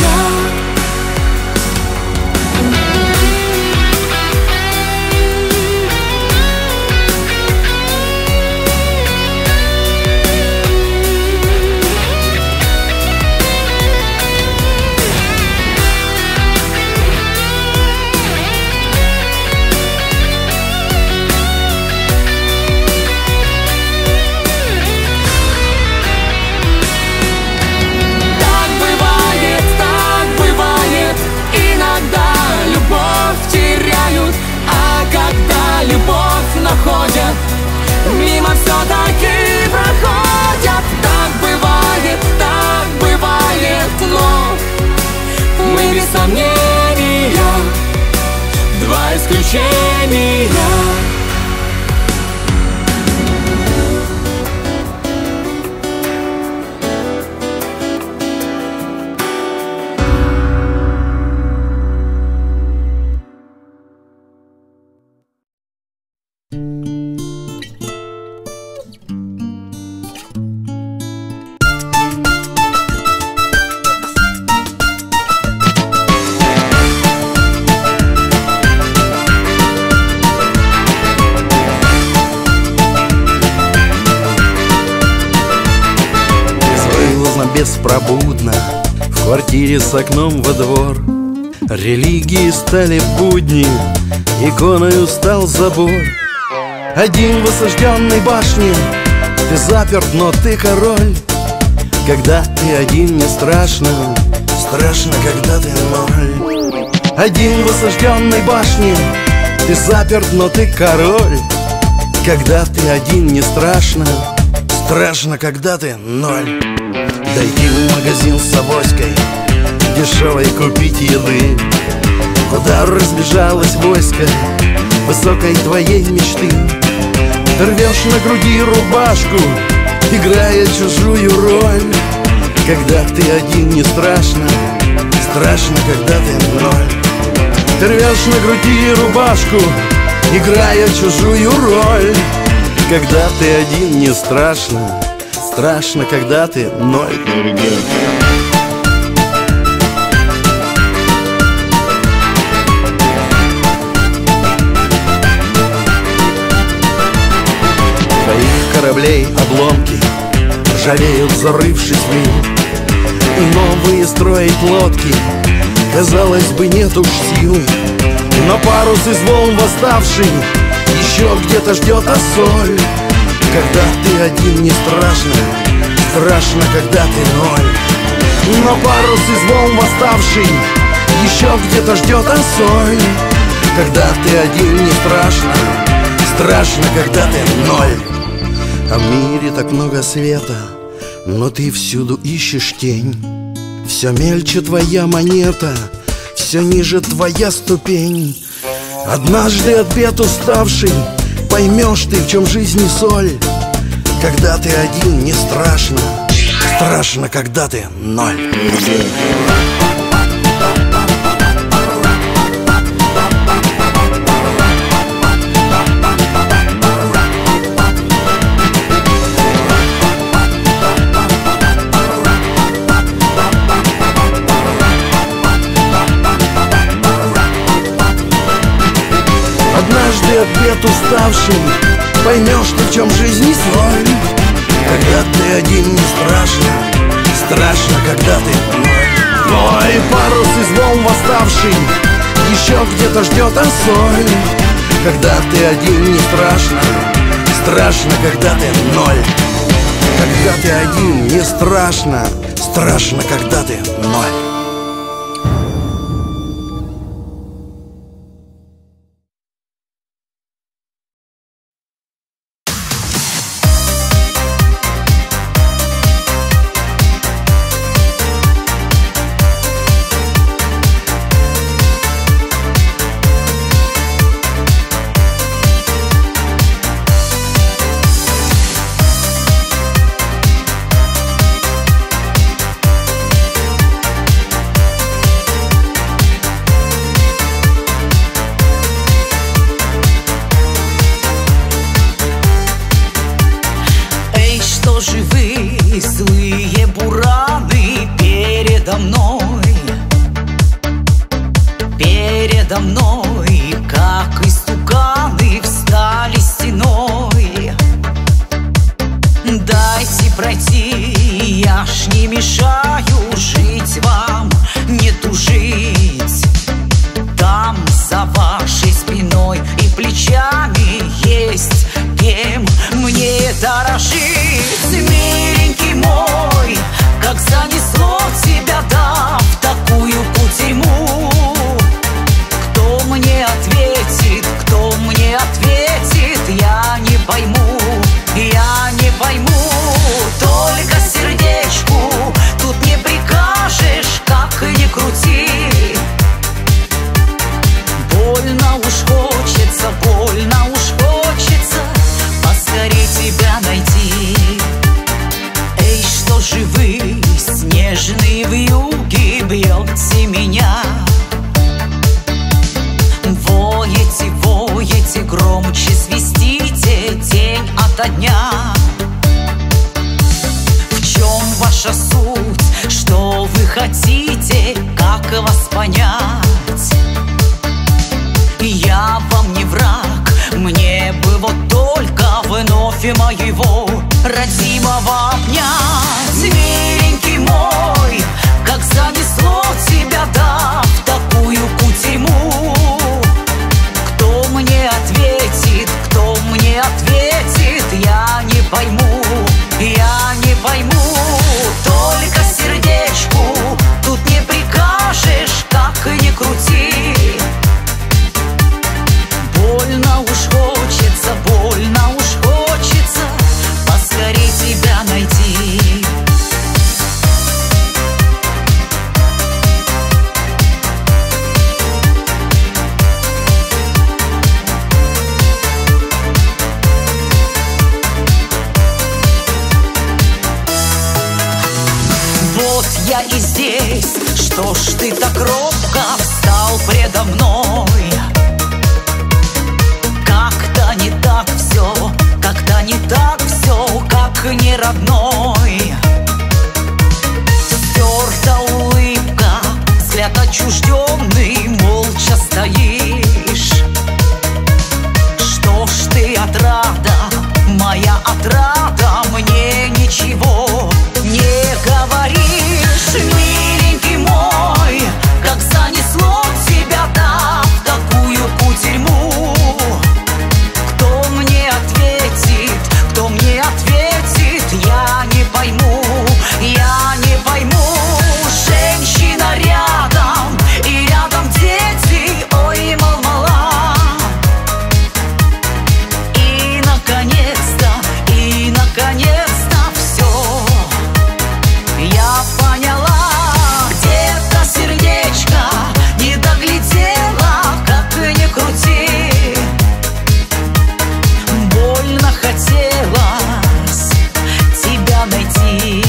A: Находят, мимо все-таки проходят. Так бывает, так бывает, но мы без сомнения два исключения.
I: Беспробудно в квартире с окном во двор. Религии стали будни, иконою стал забор. Один в осажденной башне, ты заперт, но ты король. Когда ты один, не страшно, страшно, когда ты ноль. Один в осажденной башне, ты заперт, но ты король. Когда ты один, не страшно, страшно, когда ты ноль. Дойти в магазин с авоськой, дешевой купить еды, куда разбежалось войско высокой твоей мечты. Ты рвешь на груди рубашку, играя чужую роль. Когда ты один, не страшно, страшно, когда ты ноль. Ты рвешь на груди рубашку, играя чужую роль. Когда ты один, не страшно, страшно, когда ты ноль. Твоих кораблей обломки ржавеют, зарывшись в мир. И новые строить лодки, казалось бы, нет уж сил. Но парус из волн восставший еще где-то ждет осоль. Когда ты один, не страшно, страшно, когда ты ноль. Но парус из волн восставший еще где-то ждет осоль. Когда ты один, не страшно, страшно, когда ты ноль. А в мире так много света, но ты всюду ищешь тень. Все мельче твоя монета, все ниже твоя ступень. Однажды от бед уставший поймешь ты, в чем жизни соль. Когда ты один, не страшно, страшно, когда ты ноль. Однажды от бед уставший поймешь ты, в чем жизни соль. Когда ты один, не страшно, страшно, когда ты ноль. Твой парус из волн восставший еще где-то ждет осоль. Когда ты один, не страшно, страшно, когда ты ноль. Когда ты один, не страшно, страшно, когда ты ноль.
D: громче свистите день ото дня. В чем ваша суть, что вы хотите, как вас понять? Я вам не враг, мне бы вот только вновь моего родимого обнять. Миленький мой, как занесло тебя, да, в такую кутерьму. Кто мне ответит, кто мне ответит, я не пойму, я не пойму. Только сердечку тут не прикажешь, как и не крути. Больно уж хочется, больно уж хочется поскорей тебя найти. Вот я и здесь, что ж ты так робко встал предо мной? Как-то не так все, как-то не так все, как не родной. Стерта улыбка, взгляд отчужденный, молча стоишь. Что ж ты, отрада, моя отрада, мне ничего не говоришь. Миленький мой, как занесло тебя, да, в такую кутерьму. Кто мне ответит, кто мне ответит, я не пойму, я не пойму. Женщина рядом, и рядом дети, ой, мал-мала. И наконец-то, и наконец-то все я поняла. Где-то сердечко не доглядела, как и не крути. Больно хотелось тебя найти.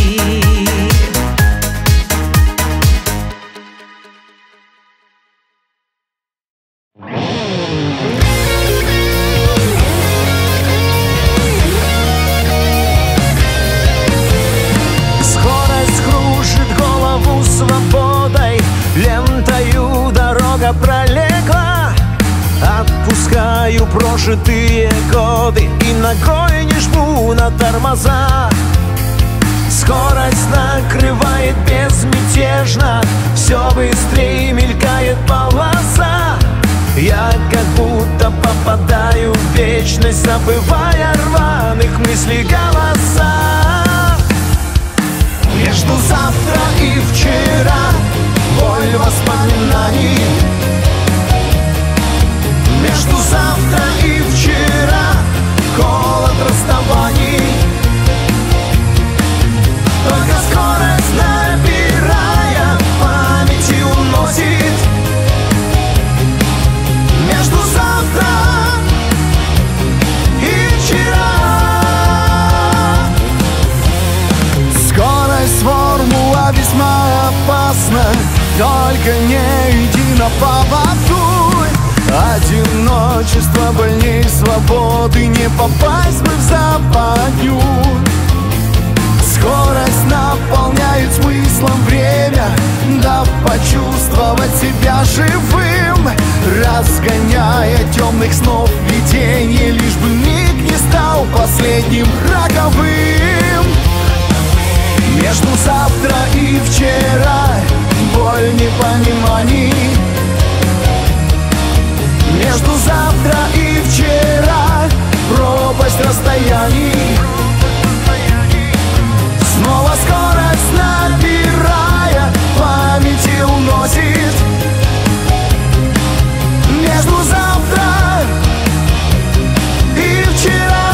J: Скорость кружит голову свободой, лентою дорога пролегла. Отпускаю прожитые годы и ногой не жму на тормоза. Скорость накрывает безмятежно, все быстрее мелькает полоса. Я как будто попадаю в вечность, забывая рваных мыслей голоса. Между завтра и вчера боль воспоминаний. Между завтра и вчера холод расставаний. Только скорость набирая, памяти уносит. Между завтра и вчера. Скорость формула весьма опасна, только не иди на поводу. Одиночество больней свободы, не попасть бы в западню. Скорость наполняет смыслом время, дав почувствовать себя живым, разгоняя темных снов видений, лишь бы миг не стал последним роковым. Между завтра и вчера боль непониманий. Между завтра и вчера пропасть расстояний. Снова скорость набирая, памяти уносит. Между завтра и вчера.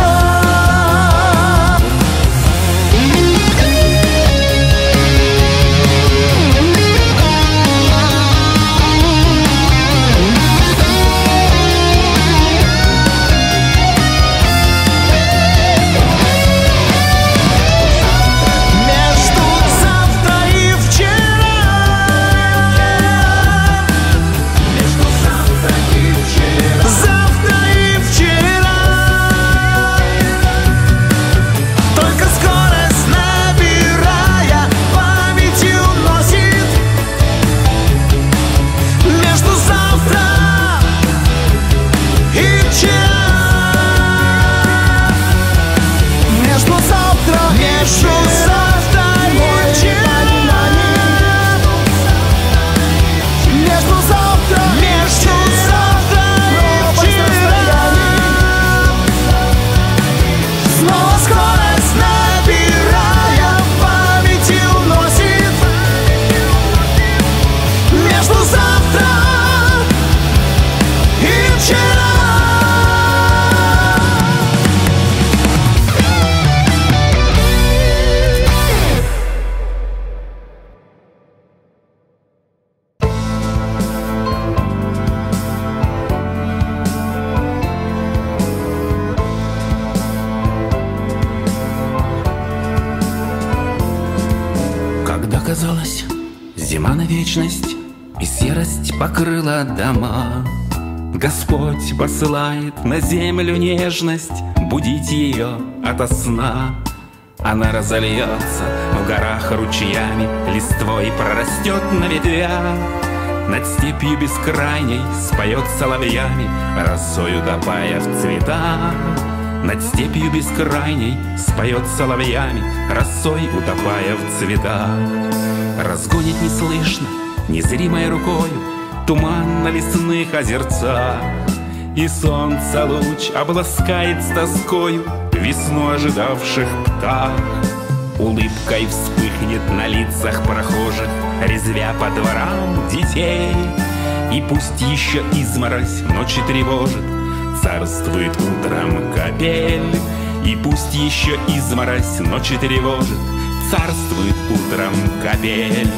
K: казалось, зима на вечность, и серость покрыла дома. Господь посылает на землю нежность, будить ее ото сна. Она разольется в горах ручьями, листвой прорастет на ветвях. Над степью бескрайней споет соловьями, росою топая в цветах. Над степью бескрайней споет соловьями, росой утопая в цветах. Разгонит неслышно, незримой рукою туман на лесных озерцах. И солнце луч обласкает с тоскою весну ожидавших птах. Улыбкой вспыхнет на лицах прохожих, резвя по дворам детей. И пусть еще изморозь ночи тревожит, царствует утром капель. И пусть еще изморозь ночи тревожит, царствует утром капель.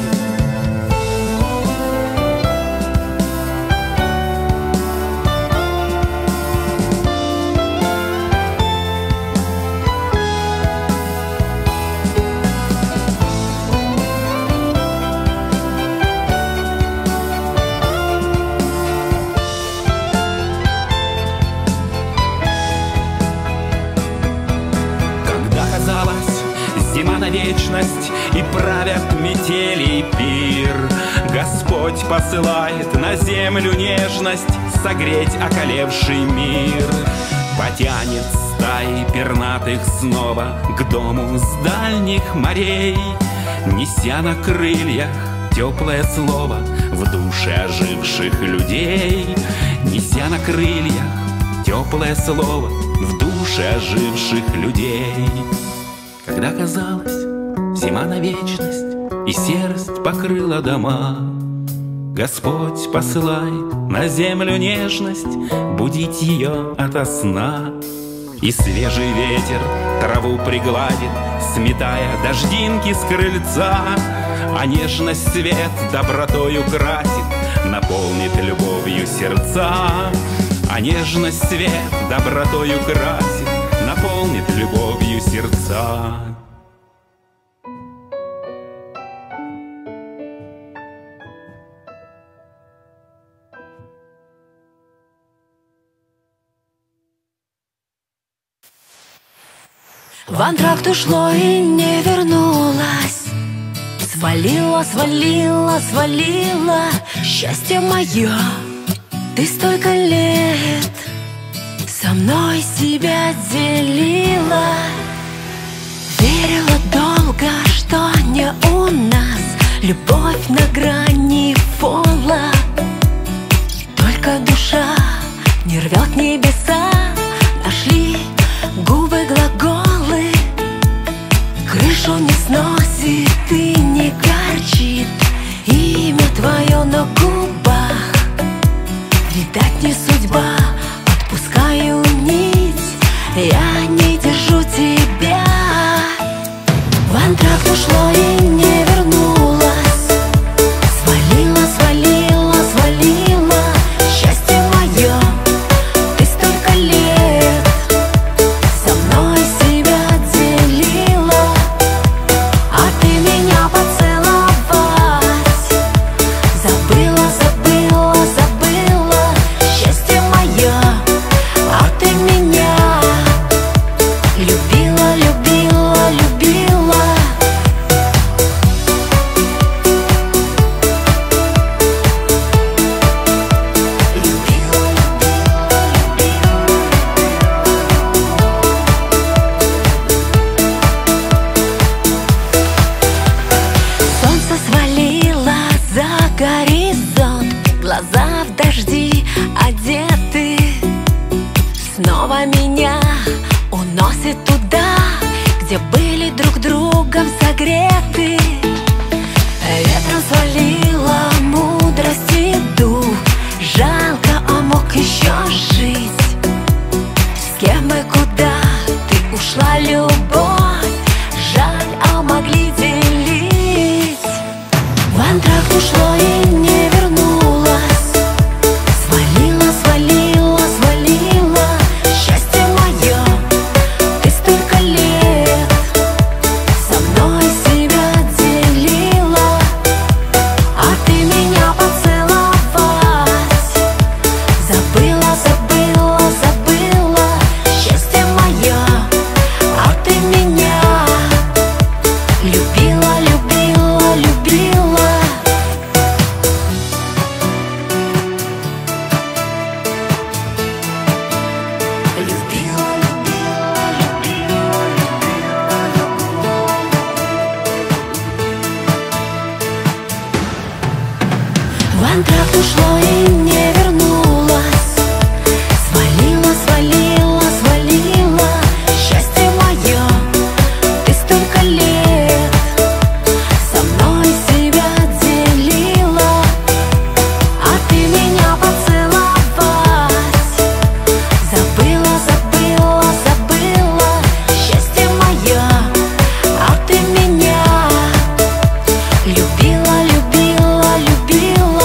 K: Вечность и правят метели и пир. Господь посылает на землю нежность, согреть околевший мир. Потянет стаи пернатых снова к дому с дальних морей, неся на крыльях теплое слово в душе оживших людей. Неся на крыльях теплое слово в душе оживших людей. Когда казалось, зима на вечность, и серость покрыла дома, Господь посылает на землю нежность, будить ее ото сна. И свежий ветер траву пригладит, сметая дождинки с крыльца. А нежность свет добротою красит, наполнит любовью сердца. А нежность свет добротою красит, наполнит любовью сердца.
B: В антракт ушло и не вернулось. Свалила, свалила, свалила счастье мое. Ты столько лет со мной себя делила. Верила долго, что не у нас любовь на грани фола. Только душа не рвет небеса. Нашли губы глаголы, крышу не сносит и не горчит имя твое на губах. Видать, не судьба, отпускаю нить, я не держу тебя. В антракт ушло и не вернулось. Свалила, свалила, свалила счастье мое. Ты столько лет со мной себя делила, а ты меня поцеловать забыла, забыла, забыла счастье мое. А ты меня любила, любила, любила. Солнце свалило за горизонт, глаза в дожди одеты. Снова меня уносит туда, где были друг другом согреты. Ветром свалила мудрость и дух. Жалко, а мог еще жить. С кем и куда ты ушла, любовь? Жаль, а могли делить. В антракт ушло и не вернулось. Свалила, свалила, свалила счастье мое. Ты столько лет со мной себя делила, ушло и не вернулось. Свалила, свалила, свалила. Счастье мое, ты столько лет со мной себя делила, а ты меня поцеловать забыла, забыла, забыла. Счастье мое, а ты меня любила, любила, любила.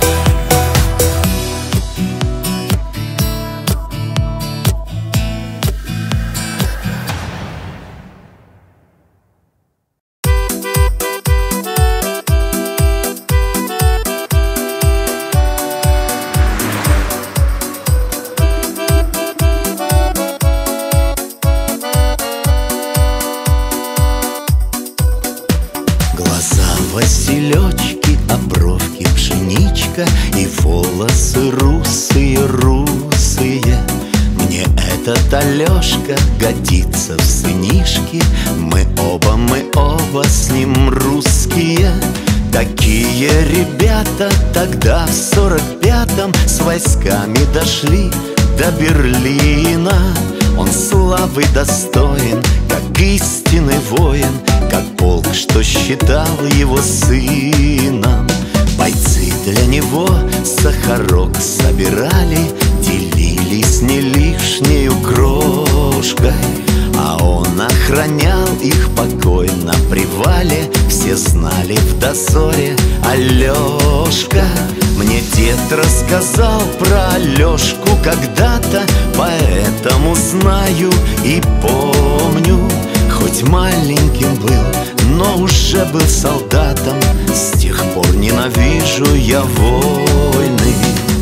L: Глаза василечки, а бровки пшеничка, и волосы русые, русые. Мне этот Алешка годится в сынишки. Мы оба, мы оба с ним русские. Такие ребята тогда в сорок пятом с войсками дошли до Берлина. Он славы достоин, как истинный воин, как полк, что считал его сыном. Бойцы для него сахарок собирали, делились не лишнею крошкой, а он охранял их покой на привале. Все знали в дозоре: Алешка. Мне дед рассказал про Алешку когда-то, поэтому знаю и помню. Хоть маленьким был, но уже был солдатом. С тех пор ненавижу я войны.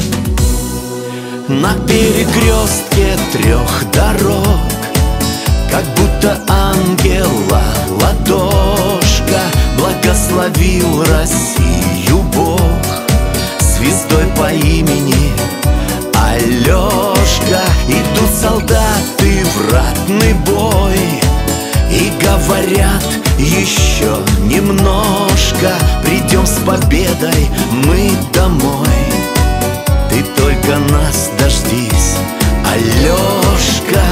L: На перекрестке трех дорог, как будто ангела ладошка, благословил Россию Бог звездой по имени Алешка. Идут солдаты в ратный бой и говорят: еще немножко, придем с победой мы домой. Ты только нас дождись, Алешка.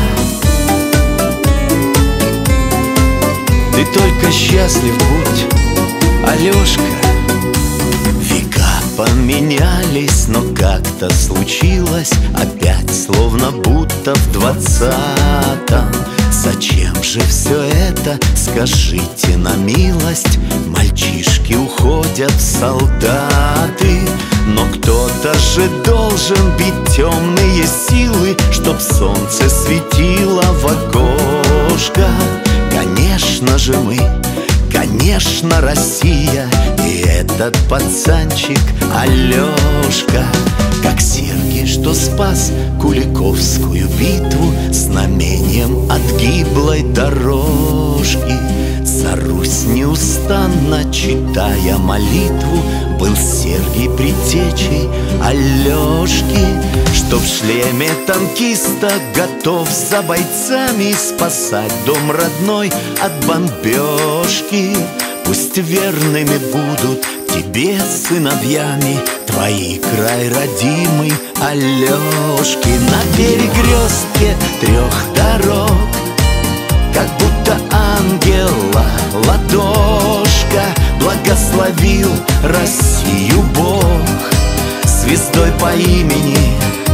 L: Ты только счастлив будь, Алешка. Века поменялись, но как-то случилось опять, словно будто в двадцатом. Зачем же все это, скажите на милость? Мальчишки уходят в солдаты, но кто-то же должен бить темные силы, чтоб солнце светило в окошко. Конечно же мы, конечно Россия, и этот пацанчик Алешка. Как Сергий, что спас Куликовскую битву знамением от гиблой дорожки. За Русь неустанно читая молитву, был Сергий предтечей Алешки, что в шлеме танкиста готов за бойцами спасать дом родной от бомбежки. Пусть верными будут тебе сыновьями твои край родимый Алешки. На перекрестке трех дорог, как будто ангела ладошка, благословил Россию Бог звездой по имени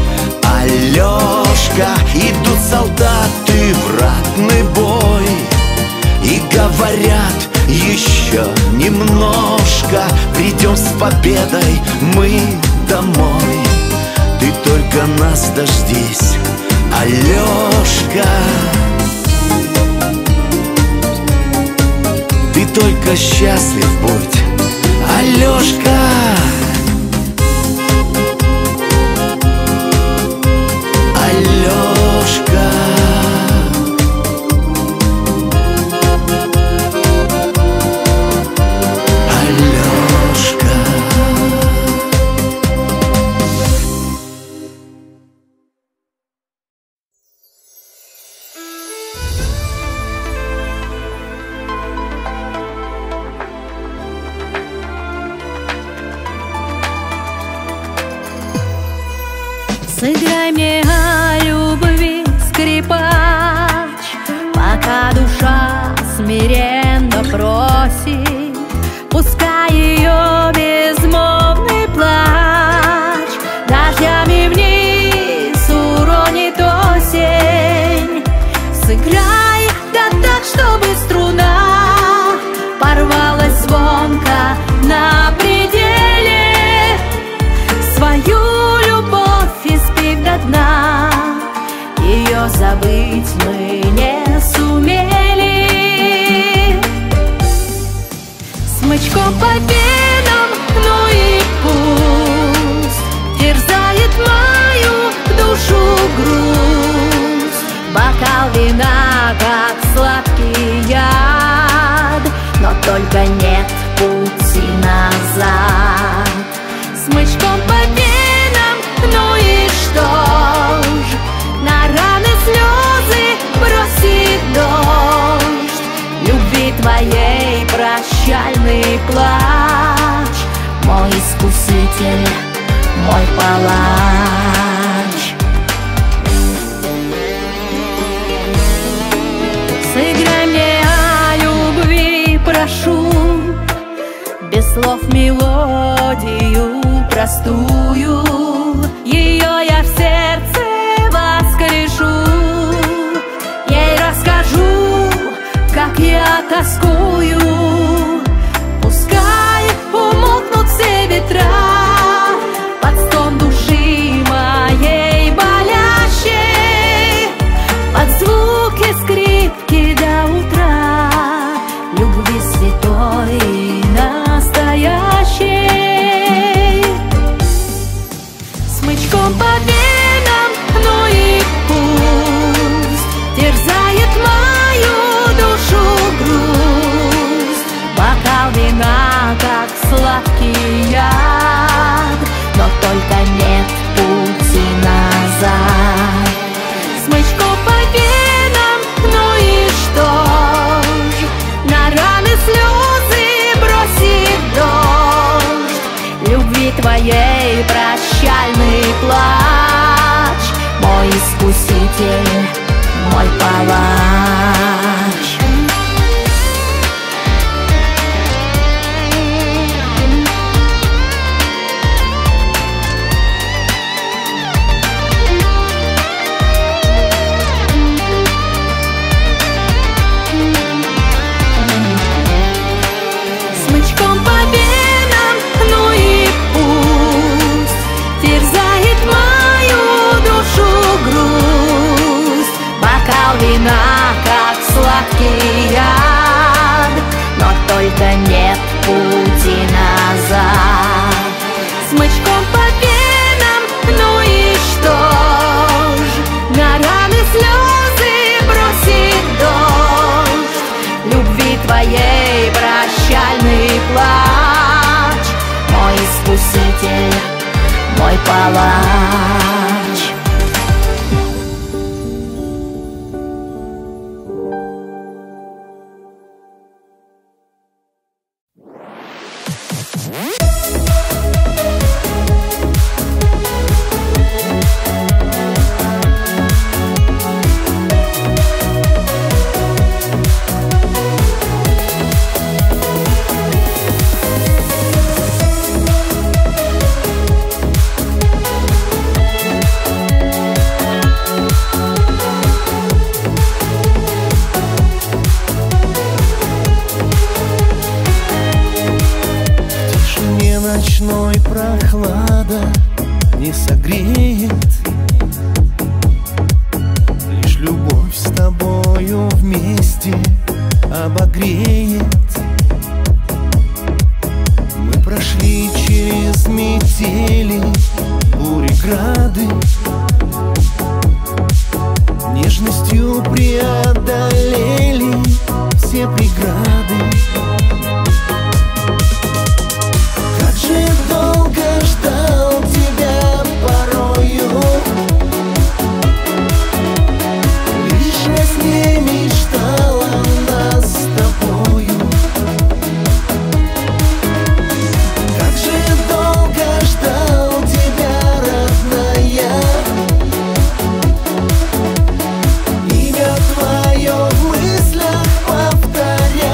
L: Алешка. Идут солдаты в ратный бой и говорят: еще немножко, придем с победой мы домой. Ты только нас дождись, Алешка. Ты только счастлив будь, Алешка. Алешка.
M: смиренно просит, пускай ее безмолвный плач дождями вниз уронит осень. Сыграй, да так, чтобы струна порвалась звонко на пределе. Свою любовь испить до дна, ее забыть мы не сумели. Смычком по венам, ну и пусть терзает мою душу грусть. Бокал вина, как сладкий яд, но только нет пути назад. Смычком по венам, ну и что ж, на раны слезы бросит дождь. Любви твоей прощальный плач, мой искуситель, мой палач. Сыграй мне о любви, прошу, без слов мелодию простую. Ее я в сердце воскрешу, ей расскажу, как я тоскую. Пускай умолкнут все ветра под стон души моей болящей, под звуки скрипки до утра любви святой и настоящей. Смычком по венам, ну и пусть терзает мою душу грусть. Бокал вина, как сладкий яд, но только нет пути назад. Смычком по венам, ну и что ж, на раны слезы бросит дождь. Любви твоей прощальный плач, мой искуситель, мой палач. Смычком по венам, ну и пусть терзает мою душу грусть. Бокал вина, как сладкий яд, но только нет пути назад. Смычком по венам, ну и что ж, на раны слезы бросит дождь. Любви твоей прощальный плач, мой искуситель, мой палач.
L: Ночной прохлада не согреет, лишь любовь с тобою вместе обогреет. Мы прошли через метели, бури, грады, нежностью преодолели все преграды. Долго ждал тебя порою, лишь во сне мечтал о нас с тобою. Как же долго ждал тебя, родная, имя твое в мыслях повторяю.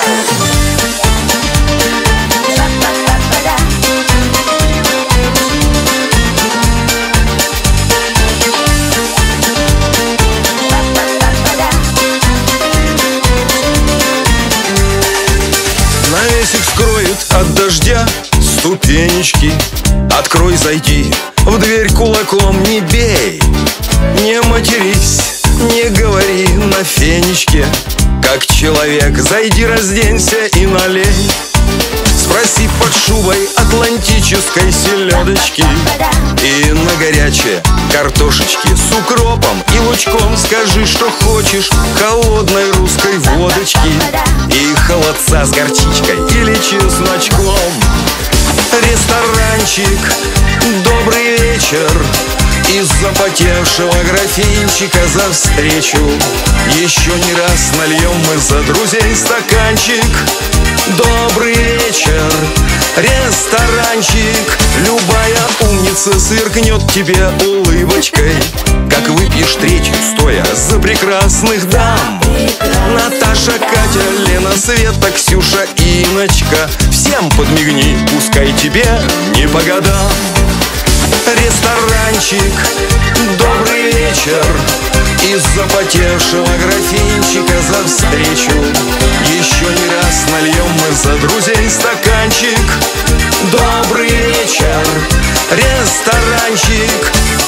N: Скроет от дождя ступенечки. Открой, зайди, в дверь кулаком не бей. Не матерись, не говори на фенечке. Как человек, зайди, разденься и налей. Спроси под шубой атлантической селедочки и на горячее картошечки с укропом и лучком. Скажи, что хочешь холодной русской водочки и холодца с горчичкой или чесночком. Ресторанчик, добрый вечер. Из запотевшего графинчика за встречу еще не раз нальем мы за друзей стаканчик. Добрый вечер, ресторанчик. Любая умница сверкнет тебе улыбочкой, как выпьешь третью стоя за прекрасных дам. Наташа, Катя, Лена, Света, Ксюша, Иночка. Всем подмигни, пускай тебе не по годам. Ресторанчик, добрый вечер. Из запотевшего графинчика за встречу еще не раз нальем мы за друзей стаканчик. Добрый вечер, ресторанчик.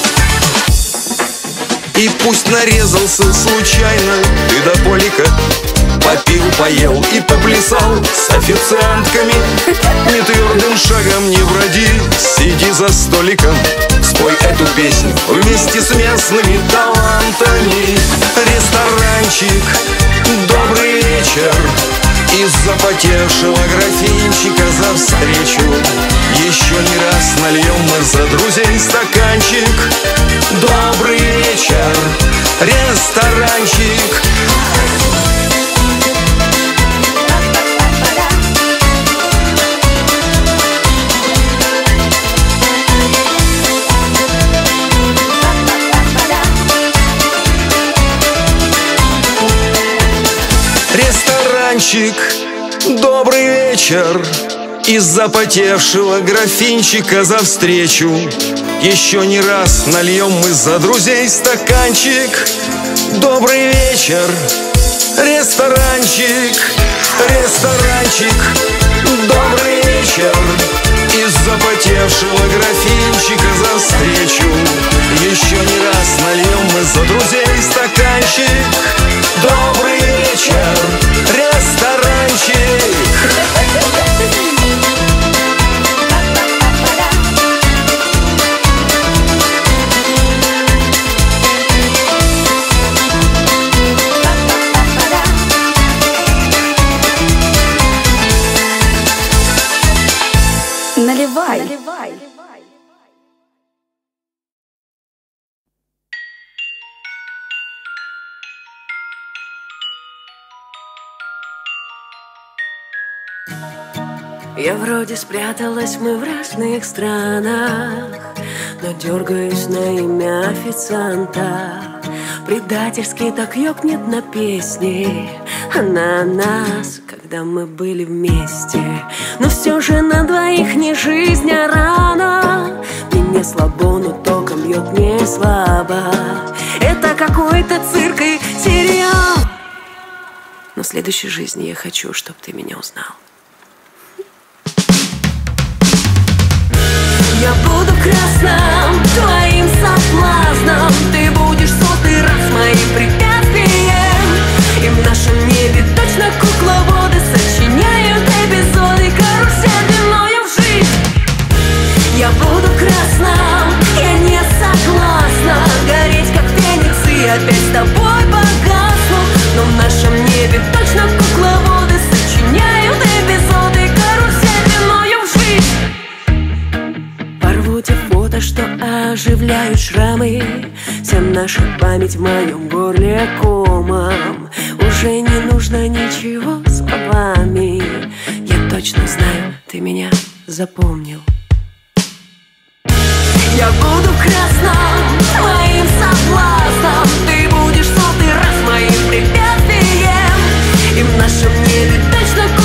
N: И пусть нарезался случайно ты до полика, попил, поел и поплясал с официантками. Нетвердым шагом не броди, сиди за столиком. Спой эту песню вместе с местными талантами. Ресторанчик, добрый вечер. Из запотевшего графинчика за встречу еще не раз нальем мы за друзей стаканчик. Добрый вечер, ресторанчик. Ресторанчик, добрый вечер. Из запотевшего графинчика за встречу еще не раз нальем мы за друзей стаканчик. Добрый вечер, ресторанчик, ресторанчик. Добрый вечер. Из запотевшего графинчика за встречу еще не раз нальем мы за друзей стаканчик. Добрый вечер, ресторанчик.
B: Наливай. Наливай.
D: Я вроде спряталась, мы в разных странах, но дергаюсь на имя официанта. Предательски так ёкнет на песне, а на нас, когда мы были вместе. Но все же на двоих не жизнь, а рана. Мне слабо, но током бьет не слабо. Это какой-то цирк и сериал. Но в следующей жизни я хочу, чтобы ты меня узнал. Я буду красным твоим соблазном. Ты будешь сотый раз моим препятствием. И в нашем небе точно кукловоды сочиняют эпизоды карусель длиною в жизнь. Я буду красным, я не согласна гореть как феникс и опять с тобой погасну. Но в нашем небе точно кукловоды сочиняют эпизоды карусель длиною в жизнь. Порву те фото, что оживляют шрамы. Вся наша память в моем горле комом. Уже не нужно ничего словами. Я точно знаю, ты меня запомнил. Я буду красным твоим соблазном. Ты будешь сотый раз моим препятствием. И в нашем небе точно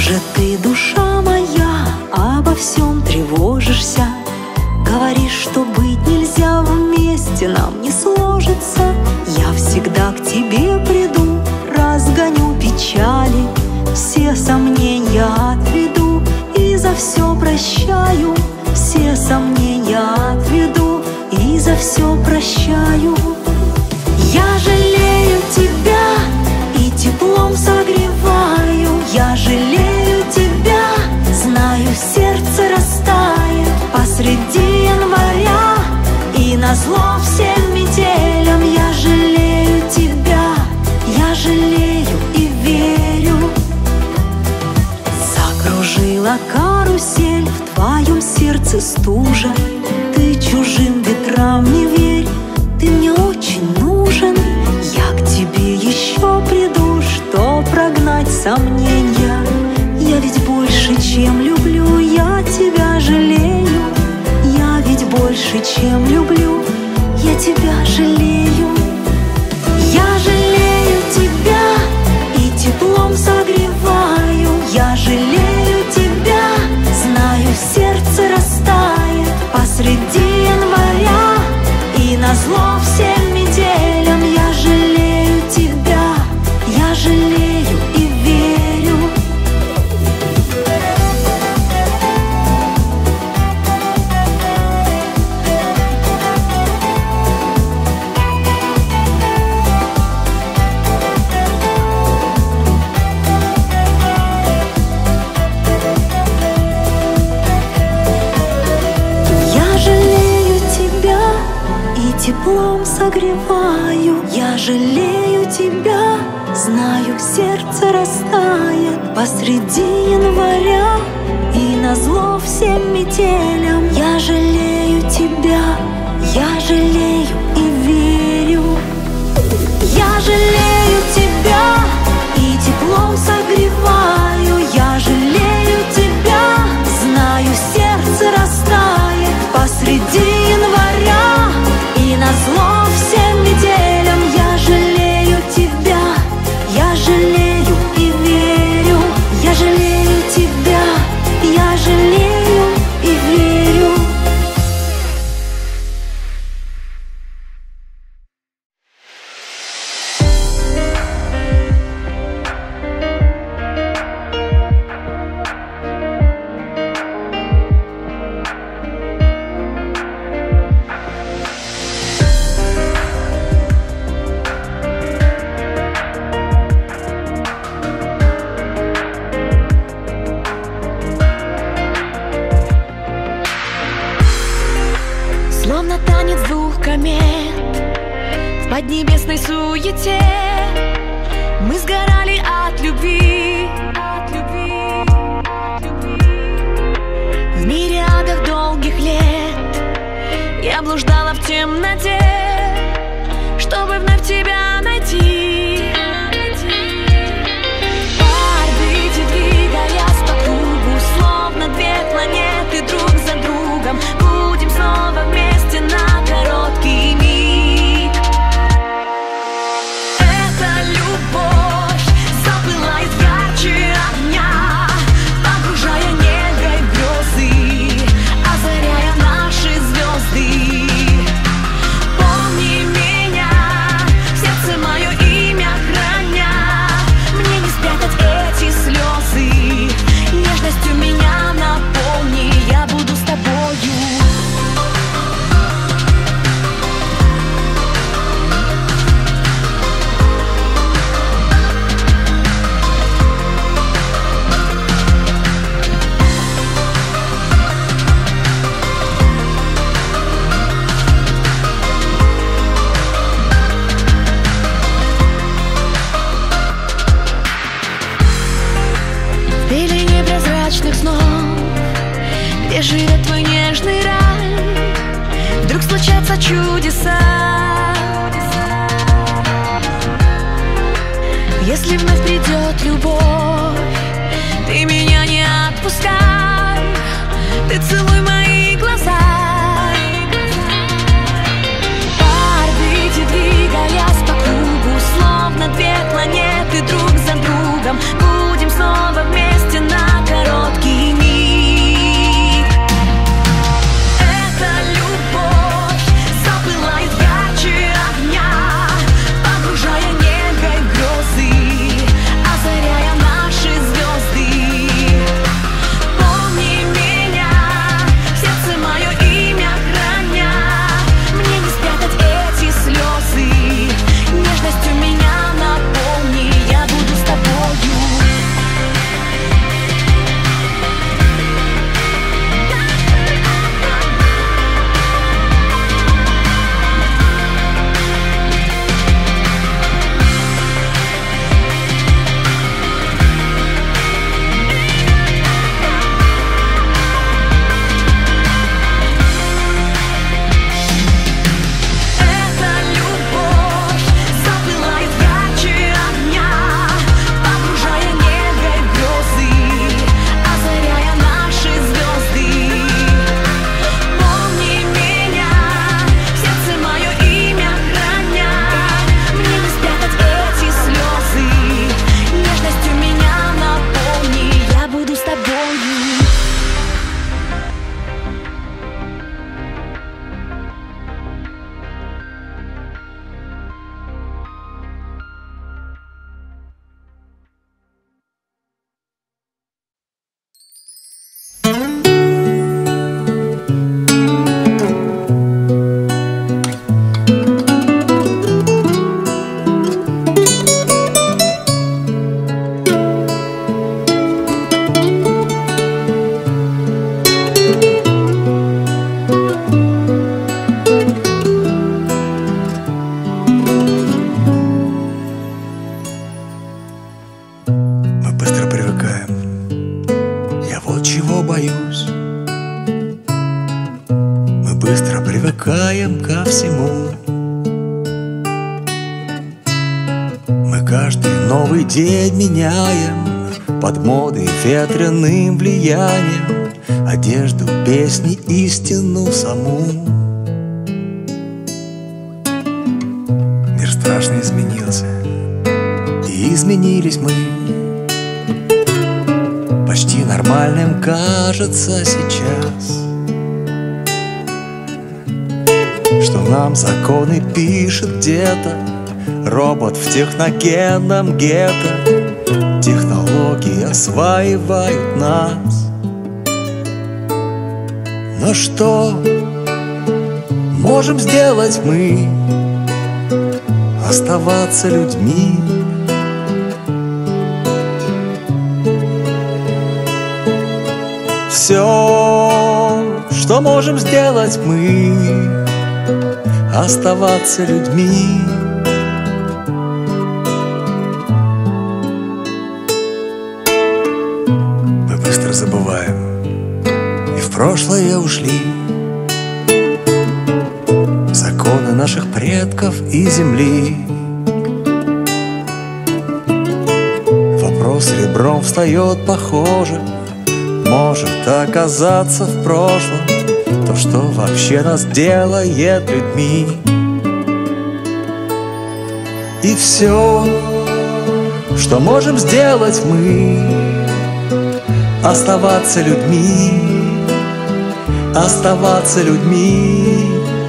O: же ты, душа моя, обо всем тревожишься? Говоришь, что быть нельзя, вместе нам не сложится. Я всегда к тебе приду, разгоню печали, все сомнения отведу и за все прощаю. Все сомнения отведу и за все прощаю. Я жалею тебя и теплом согреваю. Я жалею тебя, знаю, сердце растает посреди января, и назло всем метелям. Я жалею тебя, я жалею и верю. Закружила карусель, в твоем сердце стужа. Ты чужим ветрам не верь, ты мне очень нужен. Я к тебе еще приду, что прогнать сомнения. Я ведь больше, чем люблю, я тебя жалею. Я ведь больше, чем люблю, я тебя жалею. Я жалею тебя и теплом согреваю. Я жалею тебя, знаю, сердце растает посреди января, и назло всем метелям. Я жалею тебя, я жалею и верю. Теплом согреваю, я жалею тебя, знаю, сердце растает посреди января, и назло всем метелям. Я жалею тебя, я жалею и верю. Я жалею тебя и теплом согреваю. Я жалею тебя, знаю, сердце растает посреди января, и назло всем метелям. Я жалею тебя, я жалею и верю. Я жалею тебя, я жалею и верю.
M: Словно танец двух комет в поднебесной суете, мы сгорали от любви, от любви, от любви. В мириадах долгих лет я блуждала в темноте, чтобы вновь тебя найти. По орбите двигаясь по кругу, словно две планеты друг за другом, будем снова вместе на короткий миг. Эта любовь запылает ярче огня, погружая недра в грезы, озаряя наши звезды. Помни меня, в сердце мое имя храня, мне не спрятать эти слезы. Нежностью меня наполни, я буду с тобою. В пелене прозрачных снов, где живет твой нежный рай, вдруг случаются чудеса. Если вновь придет любовь, ты меня не отпускай, ты целуй мои глаза. По орбите двигаясь по кругу, словно две планеты друг за другом, будем снова вместе на
P: день меняем под модой ветреным влиянием одежду, песни, истину саму. Мир страшно изменился, и изменились мы. Почти нормальным кажется сейчас, что нам законы пишет где-то робот в техногенном гетто. Технологии осваивают нас. Но что можем сделать мы? Оставаться людьми. Все, что можем сделать мы, оставаться людьми. Мы быстро забываем и в прошлое ушли. Законы наших предков и земли. Вопрос ребром встает, похоже. Может оказаться в прошлом то, что вообще нас делает людьми. И все, что можем сделать мы, оставаться людьми, оставаться людьми.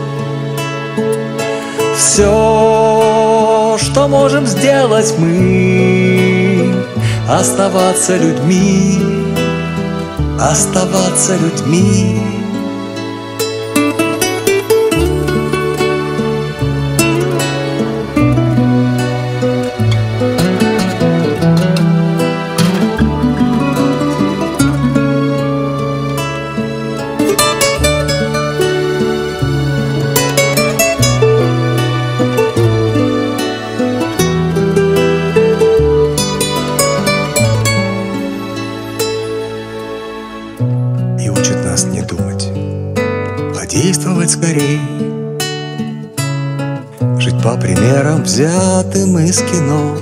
P: Все, что можем сделать мы, оставаться людьми, оставаться людьми. Действовать скорей, жить по примерам, взятым из кино.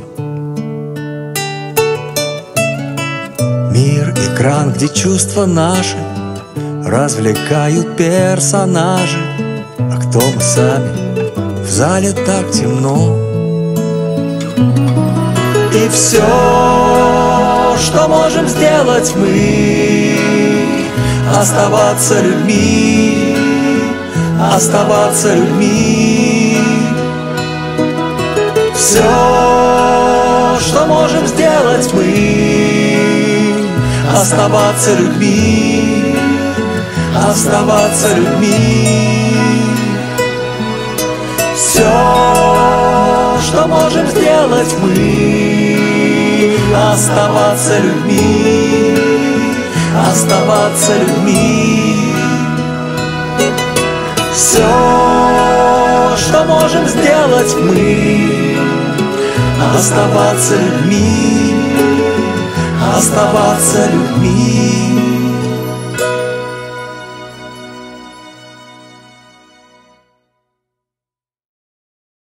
P: Мир — экран, где чувства наши развлекают персонажи. А кто мы сами? В зале так темно. И все, что можем сделать мы, оставаться людьми, оставаться людьми. Все, что можем сделать мы, оставаться людьми, оставаться людьми. Все, что можем сделать мы, оставаться людьми, оставаться людьми. Все, что можем сделать мы, оставаться людьми, оставаться людьми.